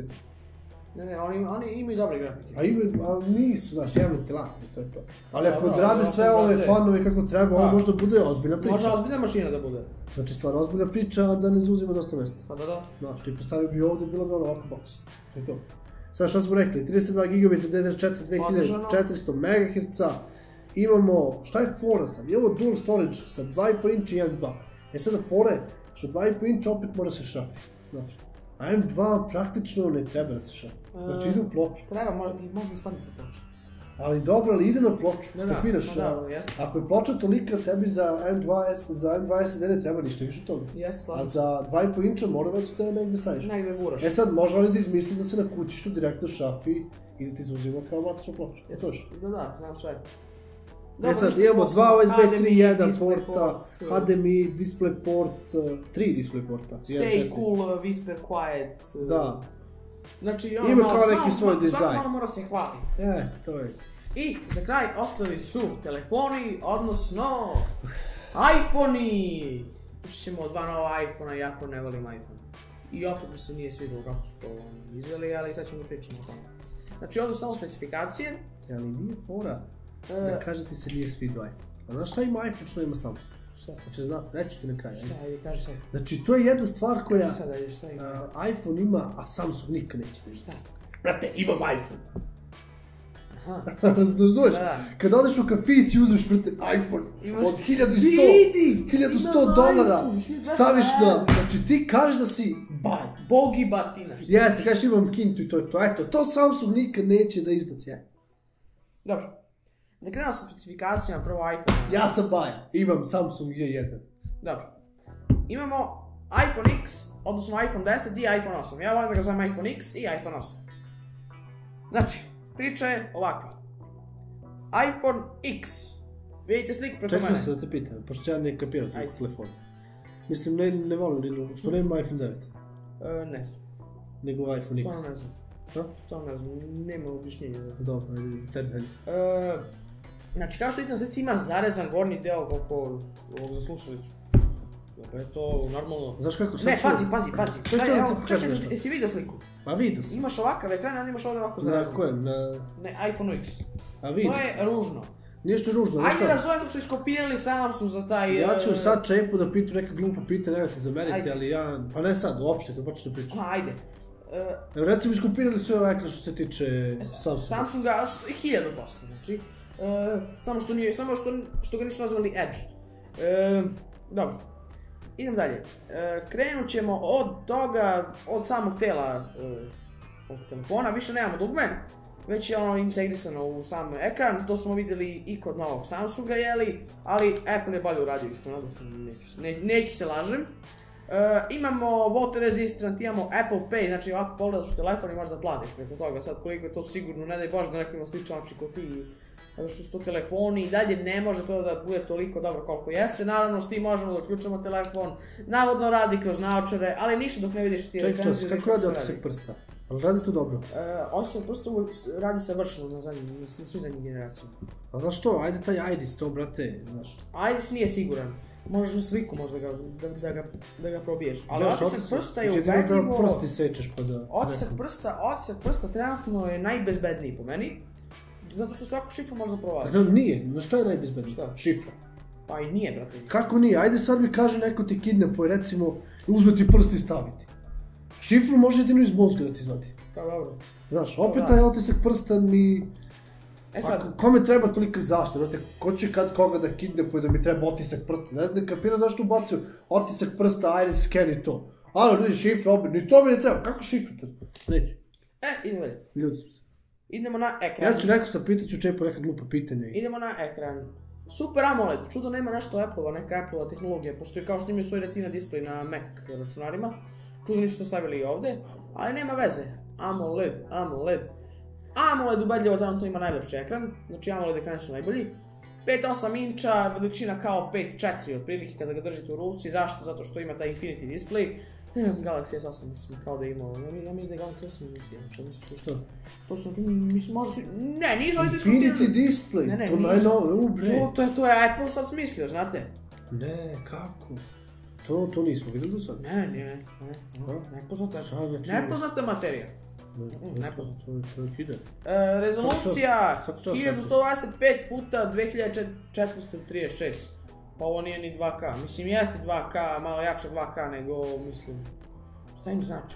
Ne, ne, oni, oni imaju dobre grafike. A imaju, ali nisu, znaš, jedan ventilator, to je to. Ali ako odrade sve ove fanove kako treba, ovo možda bude ozbiljna priča. Može ozbiljna mašina da bude. Znači, stvarno ozbiljna priča, da ne zauzima dosta mesta. Pa da, da. Znaš, ti postavio bi ovdje, bilo bi ono ovako box. To je to. Sad što smo rekli, trideset dva gigabita D D R četiri dve hiljade četiristo megaherca. Imamo, šta je fora sad? Imamo dual storage sa dva i po inča i M dva. E sada fore, što dva i po inča opet mora se šrafi. Znači, a M dva praktično ne treba da se šrafi. Znači ide u ploču. Treba, možda spadne sa ploču. Ali dobro, ali ide na ploču. Da, da, kapiraš, da, jesno. Ako je ploča tolika, tebi za M dva S D ne treba ništa više toga. Jes, slažem. A za dva i po inča mora već da negde staviš. Negde guraš. E sad, može oni da izmisli da se na kućištu direktno šrafi i da ti zauzima kao matična ploča. Jes, da, da, znam sve. E sad, imamo dva U S B tri punkt jedan porta, H D M I, DisplayPort, tri DisplayPorta. Stay cool, whisper quiet. Da. Znači, ono, ima kao neki svoj dizajn. Svako malo mora se hvaliti. Jeste, to je. I za kraj ostali su telefoni, odnosno iPhone-i. Učit ćemo dva nova iPhone-a, jako ne volim iPhone. I opet mi se nije svidjelo kako su to izveli, ali sad ćemo pričati o tome. Znači, ovdje su samo specifikacije. Ali nije fora da kaže ti se nije svidio iPhone. A znaš šta ima iPhone, što ima Samsung? Šta? Hoće znam, reći ti na kraju. Šta, ajde, kaži sad. Znači, to je jedna stvar koja kaži sad, ajde, šta ima? Uh, iPhone ima, a Samsung nikad neće da šta. Brate, imam iPhone. Aha. Razumiješ? Da, da. Kad odeš u kafić i uzmeš, brate, iPhone Imaš... od hiljadu i sto, Vidi! hiljadu sto dolara, staviš na, znači ti kažeš da si baj. Bogi batina. Jeste, kažeš imam kintu i to je to. Eto, to Samsung nikad neće da izbaci. Dobro. Da krenemo sa specifikacijama, prvo iPhone. Ja sam baja, imam Samsung G jedan. Dobro. Imamo iPhone X, odnosno iPhone deset i iPhone osam. Ja volim da ga zovem iPhone X i iPhone osam. Znači, priča je ovakva. iPhone X. Vidite sliku preko mene. Čekaj se da te pitam, pošto ja ne kapiram tog telefona. Mislim, ne, ne volim Lilo, što nema iPhone devet? E, ne znam. Nego iPhone X. Stvarno ne znam. Ha? Stvarno ne znam, nema objašnjenja. Dobro, ajde, teri, teri. E, znači, kao što vidite na slici ima zarezan gornji deo oko ovog za slušalicu. Dobro, je to normalno. Znaš kako sad Ne, pazi, pazi, pazi. Čekaj, čekaj, Evo, ti pokažem čekaj, nešto. jesi vidio sliku? Pa vidio sam. Imaš ovakav ekran, a imaš ovdje ovako zarezan. Na kojem? Na... Ne, iPhone X. A vidio To je ružno. Nije što je ružno, znaš Ajde šta? razumem što su iskopirali Samsung za taj... Ja ću sad Čepu da pitu neka glupa pitanja, nema te zameriti, ali ja... Pa ne sad, uopšte, kad počeš da pričam. Aha, ajde. Evo, recimo iskopirali sve ovaj ekran što se tiče Samsunga. Samsunga, hiljadu posto, znači. Uh, samo što nije, samo što, što ga nisu nazvali Edge. Uh, dobro. Idem dalje. Uh, krenut ćemo od toga, od samog tela uh, ovog telefona. Više nemamo dugme, već je ono integrisano u sam ekran. To smo vidjeli i kod novog Samsunga, jeli, ali Apple je bolje uradio, iskreno, da sam, neću, ne, neću se lažem. Uh, imamo water resistant, imamo Apple Pay, znači ovako pogledaš u telefon i možeš da platiš preko toga. Sad koliko je to sigurno, ne daj Bože da neko ima sličan oči kao ti, zato što su to telefoni i dalje ne može to da bude toliko dobro koliko jeste. Naravno s tim možemo da uključamo telefon, navodno radi kroz naočare, ali ništa dok ne vidiš ti recenziju. Ček, ček, kako radi otisak prsta? Ali radi to dobro? Uh, otisak prsta uvijek radi savršeno na, zadnji, na svi zadnjih generacija. A znaš što, ajde taj Iris to, brate, znaš. Iris nije siguran. Možeš na sliku možda ga, da, da, ga, da ga probiješ, ali znaš, otisak prsta je ubedljivo... Da prsti sečeš pa da... Otisak prsta, otisak prsta trenutno je najbezbedniji po meni, zato što svaku šifru možda provališ. Znaš, nije, znaš šta je najbezbedniji? Šta? Šifra. Pa i nije, brate. Kako nije? Ajde sad mi kaže neko ti kidnapuje, recimo, uzme ti prst i staviti. Šifru može jedino iz mozga da ti izvadi. Pa dobro. Znaš, opet taj otisak prsta mi... E sad... A kome treba tolika zaštita, brate, ko će kad koga da kidnapuje da mi treba otisak prsta? Ne znam, ne kapira zašto ubacio otisak prsta, iris scan i to. Alo, ljudi, šifra opet, ni to mi ne treba, kako šifra? Neću. E, idemo dalje. Ljudi smo se. Idemo na ekran. Ja ću rekao sam, pitat ću Čepo neka glupa pitanja. Idemo na ekran. Super AMOLED, čudo nema nešto Apple-ova, neka Apple-ova tehnologija, pošto je kao što imaju svoj Retina display na Mac računarima. Čudo nisu to stavili i ovdje, ali nema veze. AMOLED, AMOLED. AMOLED ubedljivo trenutno ima najlepši ekran, znači AMOLED ekrani su najbolji. pet zarez osam inča, veličina kao pet zarez četiri otprilike kada ga držite u ruci, zašto? Zato što ima taj Infinity display. Galaxy S osam mislim, kao da je imao, ja mislim da je Galaxy S osam mislio, što misliš? Što? To su, mislim, možda su, ne, nisu ovdje Infinity display, ne, ne, to nisu, najnove, u bre. to, to, je, to je Apple sad smislio, znate? Ne, kako? To, to nismo vidjeli do sad. Ne, ne, ne, ne, nepoznata, nepoznata materija. Nepoznata. To je kida. E, rezolucija hiljadu sto dvadeset pet puta dve hiljade četiristo trideset šest. Pa ovo nije ni dva K. Mislim, jeste dva K, malo jače dva K nego, mislim... Šta im znači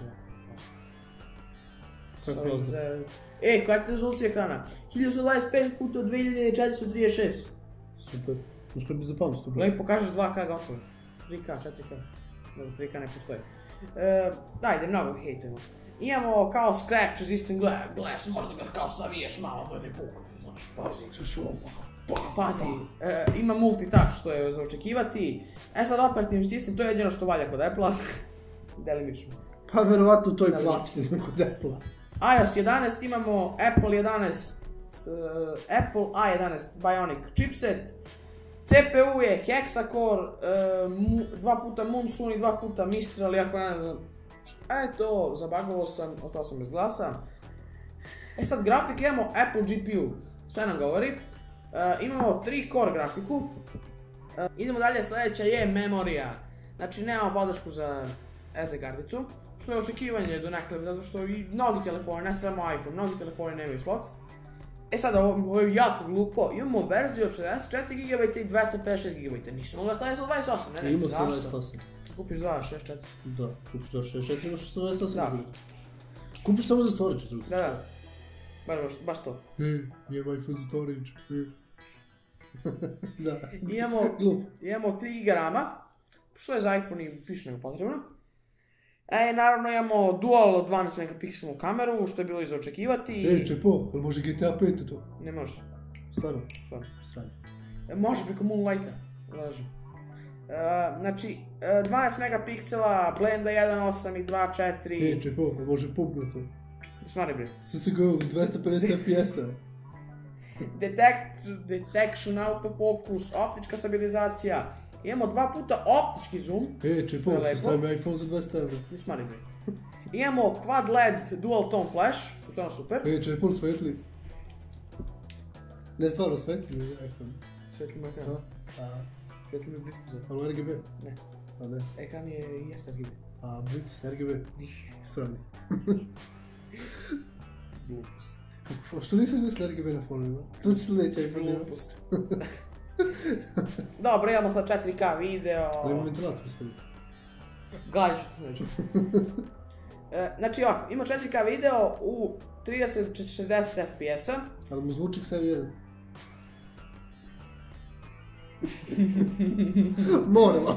ovo? E, koja je rezolucija ekrana? hiljadu sto dvadeset pet puta dve hiljade četiristo trideset šest. Super. Uskoro bi zapamtio to. Lepo pokažeš dva K gotovo. tri K, četiri K. Dobro, tri K ne postoji. E, dajde, mnogo hejtujemo. Imamo kao scratch resistant glass, možda ga kao saviješ malo da ne pukne, znaš, pazi. Pazi, e, ima multi-touch, što je za očekivati. E sad operativni sistem, to je jedino što valja kod Apple-a. Delimično. Pa verovatno to i plaćite kod Apple-a. iOS jedanaest imamo Apple jedanaest, uh, Apple A jedanaest Bionic chipset. C P U je Hexa-core, uh, dva puta Monsoon i dva puta Mistral, iako ne znam. Eto, zabagovao sam, ostao sam bez glasa. E sad, grafike imamo Apple G P U, sve nam govori. Uh, imamo tri core grafiku. Uh, idemo dalje, sljedeća je memorija. Znači, nemamo podršku za S D karticu, što je očekivanje do nekada, zato što i mnogi telefoni, ne samo iPhone, mnogi telefoni nemaju slot. E sad, ovo, ovo je jako glupo, imamo verziju od šezdeset četiri gigabajta i dvesta pedeset šest gigabajta, nisam mogla staviti sto dvadeset osam, ne, ne, ima zašto? sto dvadeset osam. Kupiš dva šezdeset četiri. Da, kupiš dva šezdeset četiri, imaš sto dvadeset osam. Da. Kupiš samo za storage, drugi. Da, da. Baš, baš, baš to. E, imam iPhone za storage. Da. Imamo, imamo tri giga rama, što je za iPhone i više nego potrebno. E, naravno imamo dual dvanaest megapikselnu kameru, što je bilo i za očekivati. E, Čepo, ali može G T A pet to? Ne može. Stvarno? Stvarno. Stvarno. E, može preko Moonlighta, lažem. E, znači, dvanaest megapiksela, blenda jedan osam i dva četiri. E, Čepo, ali može pupno to? Smari bre. S S G dvesta pedeset F P S-a. Detect, detection, autofocus, optička stabilizacija. Imamo dva puta optički zoom. E, Čepo, se stavim iPhone za dvesta evra. Ne smari bre. Imamo quad L E D dual tone flash, što je to super. E, Čepo, svetli. Ne, stvarno, svetli mi iPhone. Svetli mi ekran. A, svetli mi blisku za. ali R G B? Ne. A ne. Ekran je i jest R G B. A, Blitz, R G B? Strani. Glupost. Što nisam mislio R G B na fonovima? To će sljedeća iPhone. Glupost. Dobro, imamo sad četiri K video. Ali ima ventilator sve. Gađu to znači. Znači ovako, ima četiri K video u trideset šezdeset F P S-a. Ali mu zvuči X M jedan. Moramo.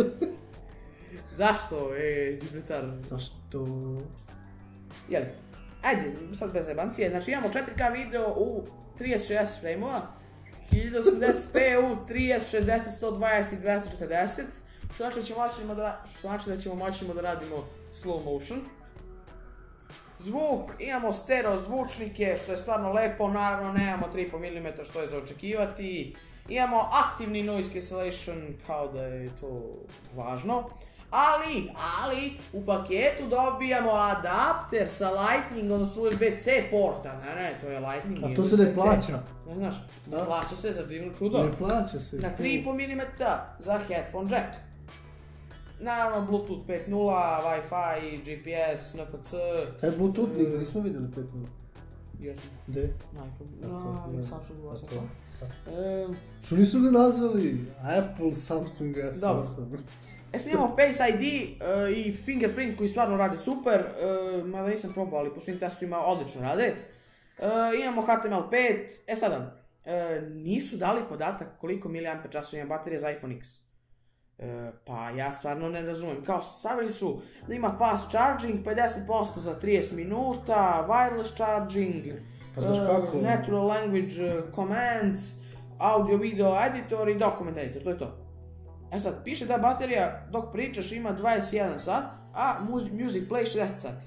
Zašto, e, Gibraltar? Zašto? Jeli, ajde, sad bez jebancije, znači imamo četiri K video u trideset šezdeset frame-ova, hiljadu osamdeset p u trideset, šezdeset, sto dvadeset i dvesta četrdeset, što znači da ćemo moći da, što znači da ćemo moći da radimo slow motion. Zvuk, imamo stereo zvučnike, što je stvarno lepo, naravno nemamo tri i po milimetra što je za očekivati. Imamo aktivni noise cancellation, kao da je to važno. Ali, ali, u paketu dobijamo adapter sa Lightning, odnosno U S B C porta. Ne, ne, to je Lightning. A to se ne plaća. Ne znaš, ne plaća se za divno čudo. Ne plaća se. Na tri i po milimetra za headphone jack. Naravno, Bluetooth pet nula, Wi-Fi, G P S, N F C. Taj Bluetooth nikad nismo vidjeli pet nula. Jesmo. Gde? Na iPhone, na Samsung glasa. Što nisu ga nazvali? Apple, Samsung S osam. E sad imamo Face I D uh, i Fingerprint koji stvarno rade super, uh, mada nisam probao, ali po svim testovima odlično rade. Uh, imamo H T M L pet, e sada, uh, nisu dali podatak koliko miliamper časova ima baterija za iPhone X. Uh, pa ja stvarno ne razumijem, kao savili su da ima fast charging, pedeset posto za trideset minuta, wireless charging, pa znaš kako? uh, natural language commands, audio video editor i document editor, to je to. E sad, piše da baterija dok pričaš ima dvadeset jedan sat, a Music Play šezdeset sati.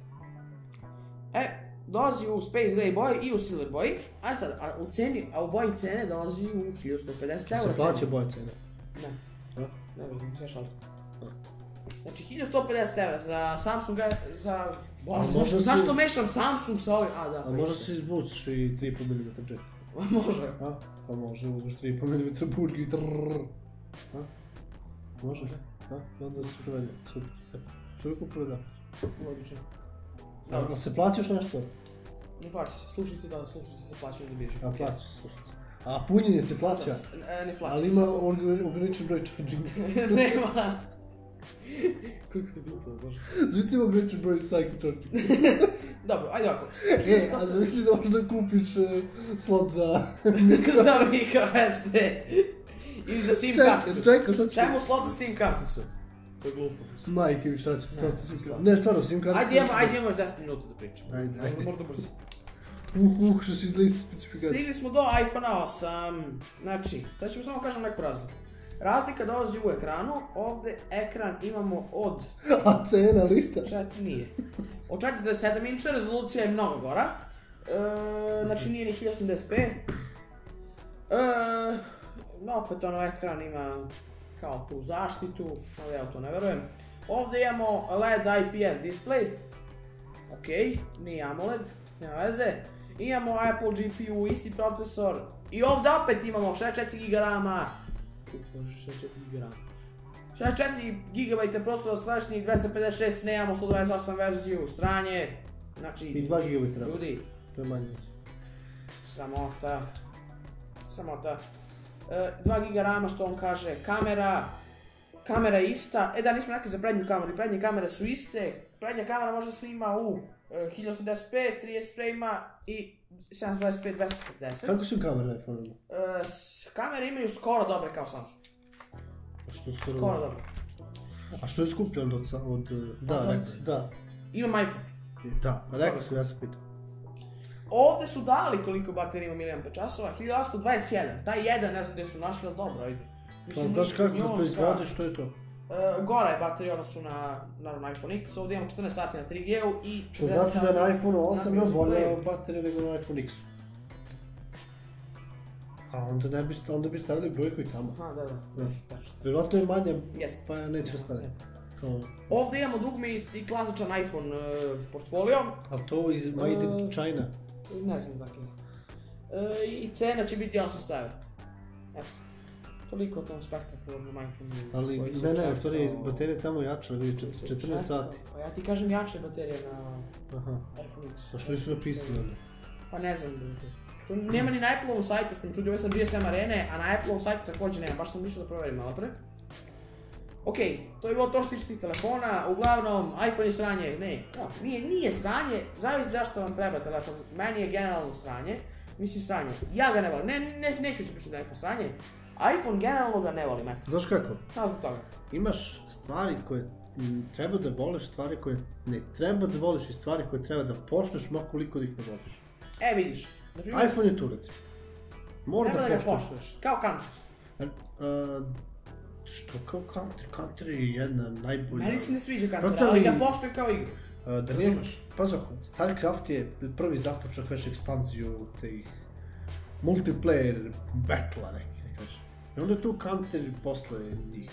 E, dolazi u Space Gray boji i u Silver boji, a sad, a u ceni, a u boji cene dolazi u hiljadu sto pedeset eura. Se plaća boja cene? Ne. Ne vidim, sve šalite. Znači, hiljadu sto pedeset eura za Samsunga, za... Bože, zašto, si... zašto mešam Samsung sa ovim? A, da, a možda si izbuciš i tri i po milimetra jack. Može. A? Pa može, uzmeš tri i po milimetra burg i trrrr. A? Može? A? I onda se provede. Super. Čovjeku proveda. Logično. A se plaćaš nešto? Ne plaća se. Slušnice, da, slušnice se plaćaju da biješ. A plaća se slušnice. A punjenje se plaća? Ne plaća se. Ali ima ograničen broj charging. Nema. Koliko to glupo, bože. Zamisli ima ograničen broj cycle charging. Dobro, ajde ovako. E, a zamisli da možda kupiš slot za... za microSD. Ili za SIM karticu. Čekaj, šta ćeš? Čemu slot za SIM karticu? To je glupo. Majke mi, šta će slot za SIM karticu? Ne, stvarno, SIM karticu... Ajde, imamo, ajde, imamo deset minuta da pričamo. Ajde, ajde. Moram da brzo. Uh, uh, što si izlistu specifikacije. Stigli smo do iPhone osam. Znači, sad ćemo samo kažem neku razliku. Razlika dolazi u ekranu, ovdje ekran imamo od... A cena lista? Četiri nije. Od četiri zarez sedam inča, rezolucija je mnogo gora. E, znači nije ni hiljadu osamdeset p. E, no, opet ono ekran ima kao tu zaštitu, ali ja u to ne verujem. Ovdje imamo L E D I P S display. Ok, nije AMOLED, nema veze. Imamo Apple G P U, isti procesor. I ovdje opet imamo šezdeset četiri giga rama. šezdeset četiri giga rama. šezdeset četiri gigabajta prostora skladišni, dvesta pedeset šest, nemamo sto dvadeset osam verziju, sranje. Znači, i dva gigabajta. Ljudi. To je manje. Sramota. Sramota. E, dva giga rama, što on kaže, kamera. Kamera je ista. E da, nismo rekli za prednju kameru. Prednje kamere su iste. Prednja kamera može snima u e, hiljadu osamdeset p, trideset frame i sedamsto dvadeset p, dvesta četrdeset. Kako su kamere na iPhone-u? E, kamere imaju skoro dobre kao Samsung. A što skoro? Skoro dobre. A što je skuplje onda od... od da, rekao, da. Imam iPhone. Da, rekao sam, ja sam pitao. Ovdje su dali koliko baterija ima miliamper časova, hiljadu osamsto dvadeset jedan. Taj jedan, ne znam gdje su našli, ali dobro, ajde. Pa znaš kako da proizvodiš, što je to? Uh, gora je baterija odnosu na, naravno, iPhone X, ovdje imamo četrnaest sati na tri G-u i što znači da je na iPhone osam ima bolja baterija nego na iPhone X. A onda ne bi, onda bi stavili brojku i tamo. Aha, da, da, tačno. Vjerojatno je manje, yes. Pa ja neću staviti. Kao... Ovdje imamo dugme i klasičan iPhone uh, portfolio. Ali to iz Made in China? Uh, ne znam, dakle. Uh, I cena će biti osamsto evra. Eto. Toliko o tom spektakularnom iPhone-u. Ali ne, ne, u stvari baterija tamo jača, vidi, četrnaest sati. Pa ja ti kažem jače baterije na Aha. iPhone X. A što nisu napisali onda? Pa ne znam da to. To nema ni na Apple-ovom sajtu, što mi čudio, ovo sam G S M Arene, a na Apple-ovom sajtu također nema, baš sam išao da proverim malo pre. Okej, to je bilo to što tiče tih telefona, uglavnom, iPhone je sranje, ne, no, nije, nije sranje, zavisi zašto vam treba telefon, meni je generalno sranje, mislim sranje, ja ga ne volim, ne, ne, neću ću pričati da je iPhone sranje, iPhone generalno ga ne volim, eto. Znaš kako? Znaš zbog toga. Imaš stvari koje treba da voliš, stvari koje ne treba da voliš i stvari koje treba da poštuješ makoliko da ih ne voliš. E, vidiš. iPhone je turac. Mora da poštuješ. Treba da ga poštuješ, kao Counter. Što kao Counter? Counter je jedna najbolja... Meni se ne sviđa Counter, ali ga poštujem kao igru. Da nije, pa zako, StarCraft je prvi započeo, kažeš, ekspanziju tih multiplayer battle-a neki, ne kažeš. I onda je tu Counter posle njih.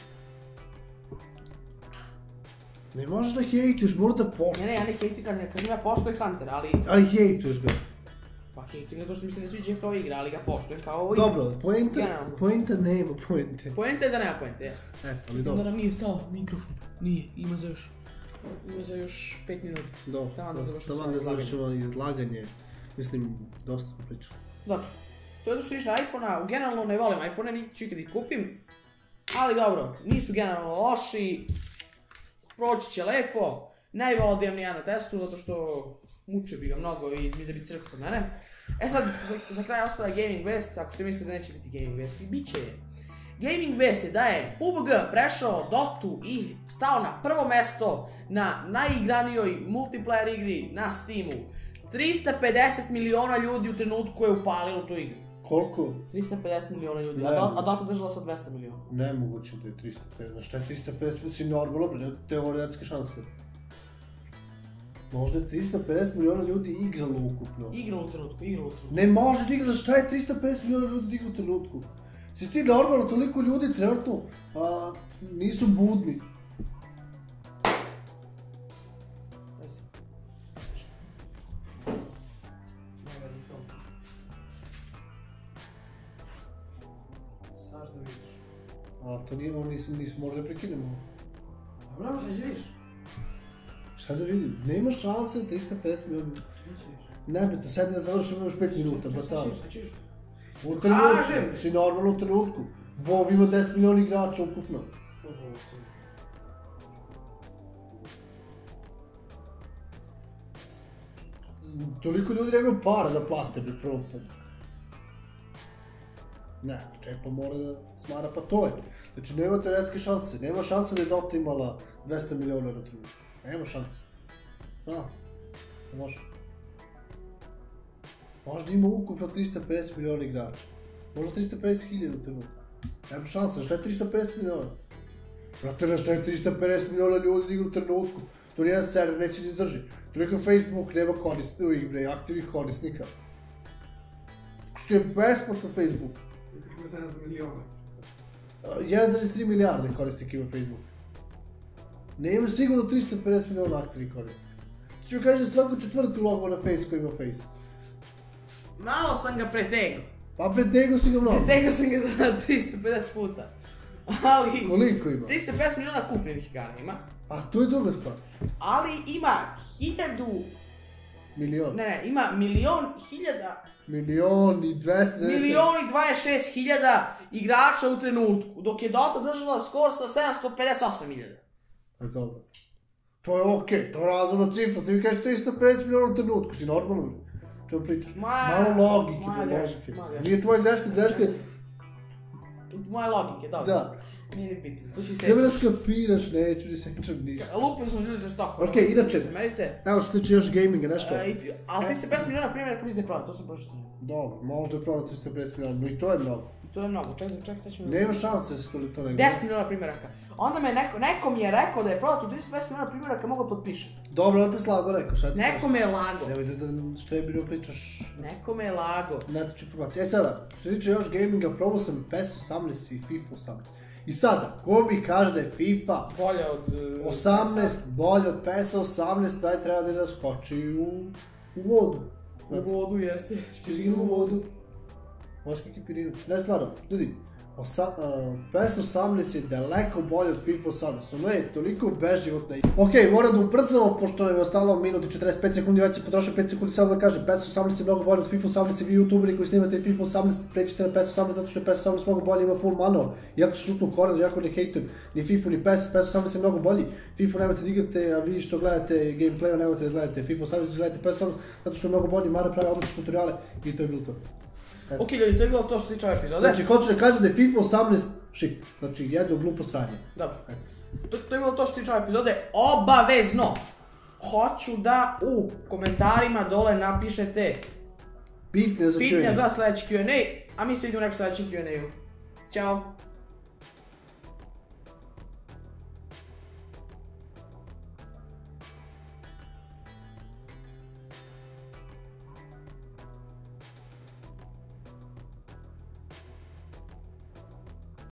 Ne možeš da hejtiš, mora da poštuješ. Ne, ne, ja ne hejtujem, kažem ja poštujem Hunter, ali... Ali hejtuješ ga. Pa hejtujem ga to što mi se ne sviđa kao igra, ali ga poštujem kao igra. Dobro, poenta nema poente. Poenta je da nema poente, jeste. Eto, ali dobro. Da nam nije stao mikrofon, nije, ima za još... Ima za još pet minuta. Dobro, taman da završimo izlaganje. Mislim, dosta smo pričali. Dobro. To je došlo više iPhone-a, generalno ne volim iPhone-a, niti ću ikad ih kupim. Ali dobro, nisu generalno loši. Proći će lepo. Ne bi volao da imam ni ja na testu, zato što muče bi ga mnogo i mislim da bi crkao kod mene. E sad, za kraj ostala Gaming West, ako ste mislili da neće biti Gaming West, i bit će je. Gaming West je da je P U B G prešao Dotu i stao na prvo mesto na najigranijoj multiplayer igri na Steamu. trista pedeset miliona ljudi u trenutku je upalilo tu igru. Koliko? trista pedeset miliona ljudi, a Dota držala sa dvesta miliona. Nemoguće da je trista pedeset, znaš šta je trista pedeset, si normalno, bre, teoretske šanse. Možda je trista pedeset miliona ljudi igralo ukupno. Igralo u trenutku, igralo u trenutku. Ne može da igra, šta je trista pedeset miliona ljudi da igra u trenutku? Si ti normalno, toliko ljudi trenutno nisu budni. Znaš da vidiš. A to nije, ovo nismo morali prekinemo. Dobro, šta živiš? Šta da vidim? Nema šanse trista pedeset miliona ljudi. Nebitno, sad da završimo još pet minuta, ba stavno. U trenutku, si normalno u trenutku. WoW ima deset miliona igrača ukupno. Toliko ljudi nemaju para da plate, bre, prvo put. Ne, Čepa mora da smara, pa to je. Znači, nema teoretske šanse. Nema šanse da je Dota imala dvesta miliona na trenutku. Nema šanse. Da, ne može. Možda ima ukupno trista pedeset miliona igrača. Možda trista pedeset hiljada u trenutku. Nema šanse, šta je trista pedeset miliona? Brate, šta je trista pedeset miliona ljudi da igra u trenutku? To nijedan server neće da izdrži. To neka Facebook nema korisnika, bre, aktivnih korisnika. Što je besplatan Facebook. Ima sedamsto miliona. jedan zarez tri milijarde korisnika ima Facebook. Nema sigurno trista pedeset miliona aktivnih korisnika. Ti ću mi kažem svako četvrti logo na Face koji ima Face. Malo sam ga pretegao. Pa pretegao si ga mnogo. Pretegao sam ga za trista pedeset puta. Ali... Koliko ima? trista pedeset miliona kupljenih igara ima. A to je druga stvar. Ali ima hiljadu... Milion. Ne, ne, ima milion, hiljada... Milion i dvesta... Milion i dvadeset šest hiljada igrača u trenutku, dok je Dota držala skor sa sedamsto pedeset osam hiljada. A dobro. To je okej, to je razumna cifra, ti mi kažeš trista pedeset miliona u trenutku, si normalno? Čemu pričaš? Malo logike, logike. Nije tvoja greška, greška je... Moje logike, dobro. Da. Nije ni bitno, to će se... Treba da skapiraš, neću ni sečem ništa. Lupio sam ljudi za stoko. Okej, inače, zamerite. evo što tiče još gaminga, nešto. Ali trista pedeset miliona primjera mislim da je pravo, to sam pročito. Dobro, možda je pravo trista pedeset miliona, no i to je mnogo. To je mnogo, čekaj, čekaj, sad ćemo... Nema šanse da se to to ne gleda. deset miliona primjeraka. Onda me neko, neko mi je rekao da je prodat u trista pedeset miliona primjeraka, mogu da potpišem. Dobro, da te slago rekao, šta ti kažeš? Neko me je lago. Nemoj da što je bilo pričaš... Neko me je lago. Netočne informacije. E sada, što se tiče još gaminga, probao sam P E S osamnaest i FIFA osamnaest. I sada, ko mi kaže da je FIFA bolja od... osamnaest, bolja od P E S osamnaest, daj treba da je skoči u... u vodu. U vodu, jeste. Ćeš igram u vodu. Možeš ekipirinu. Ne, stvarno, ljudi, P E S osamnaest je daleko bolje od FIFA osamnaest, ono je toliko beživotna. Okej, moram da ubrzamo, pošto nam je ostalo minut i četrdeset pet sekundi, već se potrošio pet sekundi, samo da kažem, P E S osamnaest je mnogo bolje od FIFA osamnaest i vi youtuberi koji snimate FIFA osamnaest, pređite na P E S osamnaest zato što je P E S osamnaest mnogo bolje, ima full manual, iako se šutnu u koridor, iako ne hejtujem, ni FIFA ni P E S, P E S osamnaest je mnogo bolji, FIFA nemojte da igrate, a vi što gledate gameplay-a nemojte da gledate FIFA osamnaest, gledate P E S osamnaest zato što je mnogo bolji, Mare pravi odlične tutoriale i to je bilo to. Ok ljudi, to je bilo to što se tiče ove epizode. Znači, hoću da kažem da je FIFA osamnaest shit. Znači, jedno glupo sranje. Dobro. To, to je bilo to što se tiče ove epizode. Obavezno! Hoću da u komentarima dole napišete pitanja za Q and A. pitanja za sljedeći Q and A, a mi se vidimo u nekom sljedećem Q and A-u. Ćao!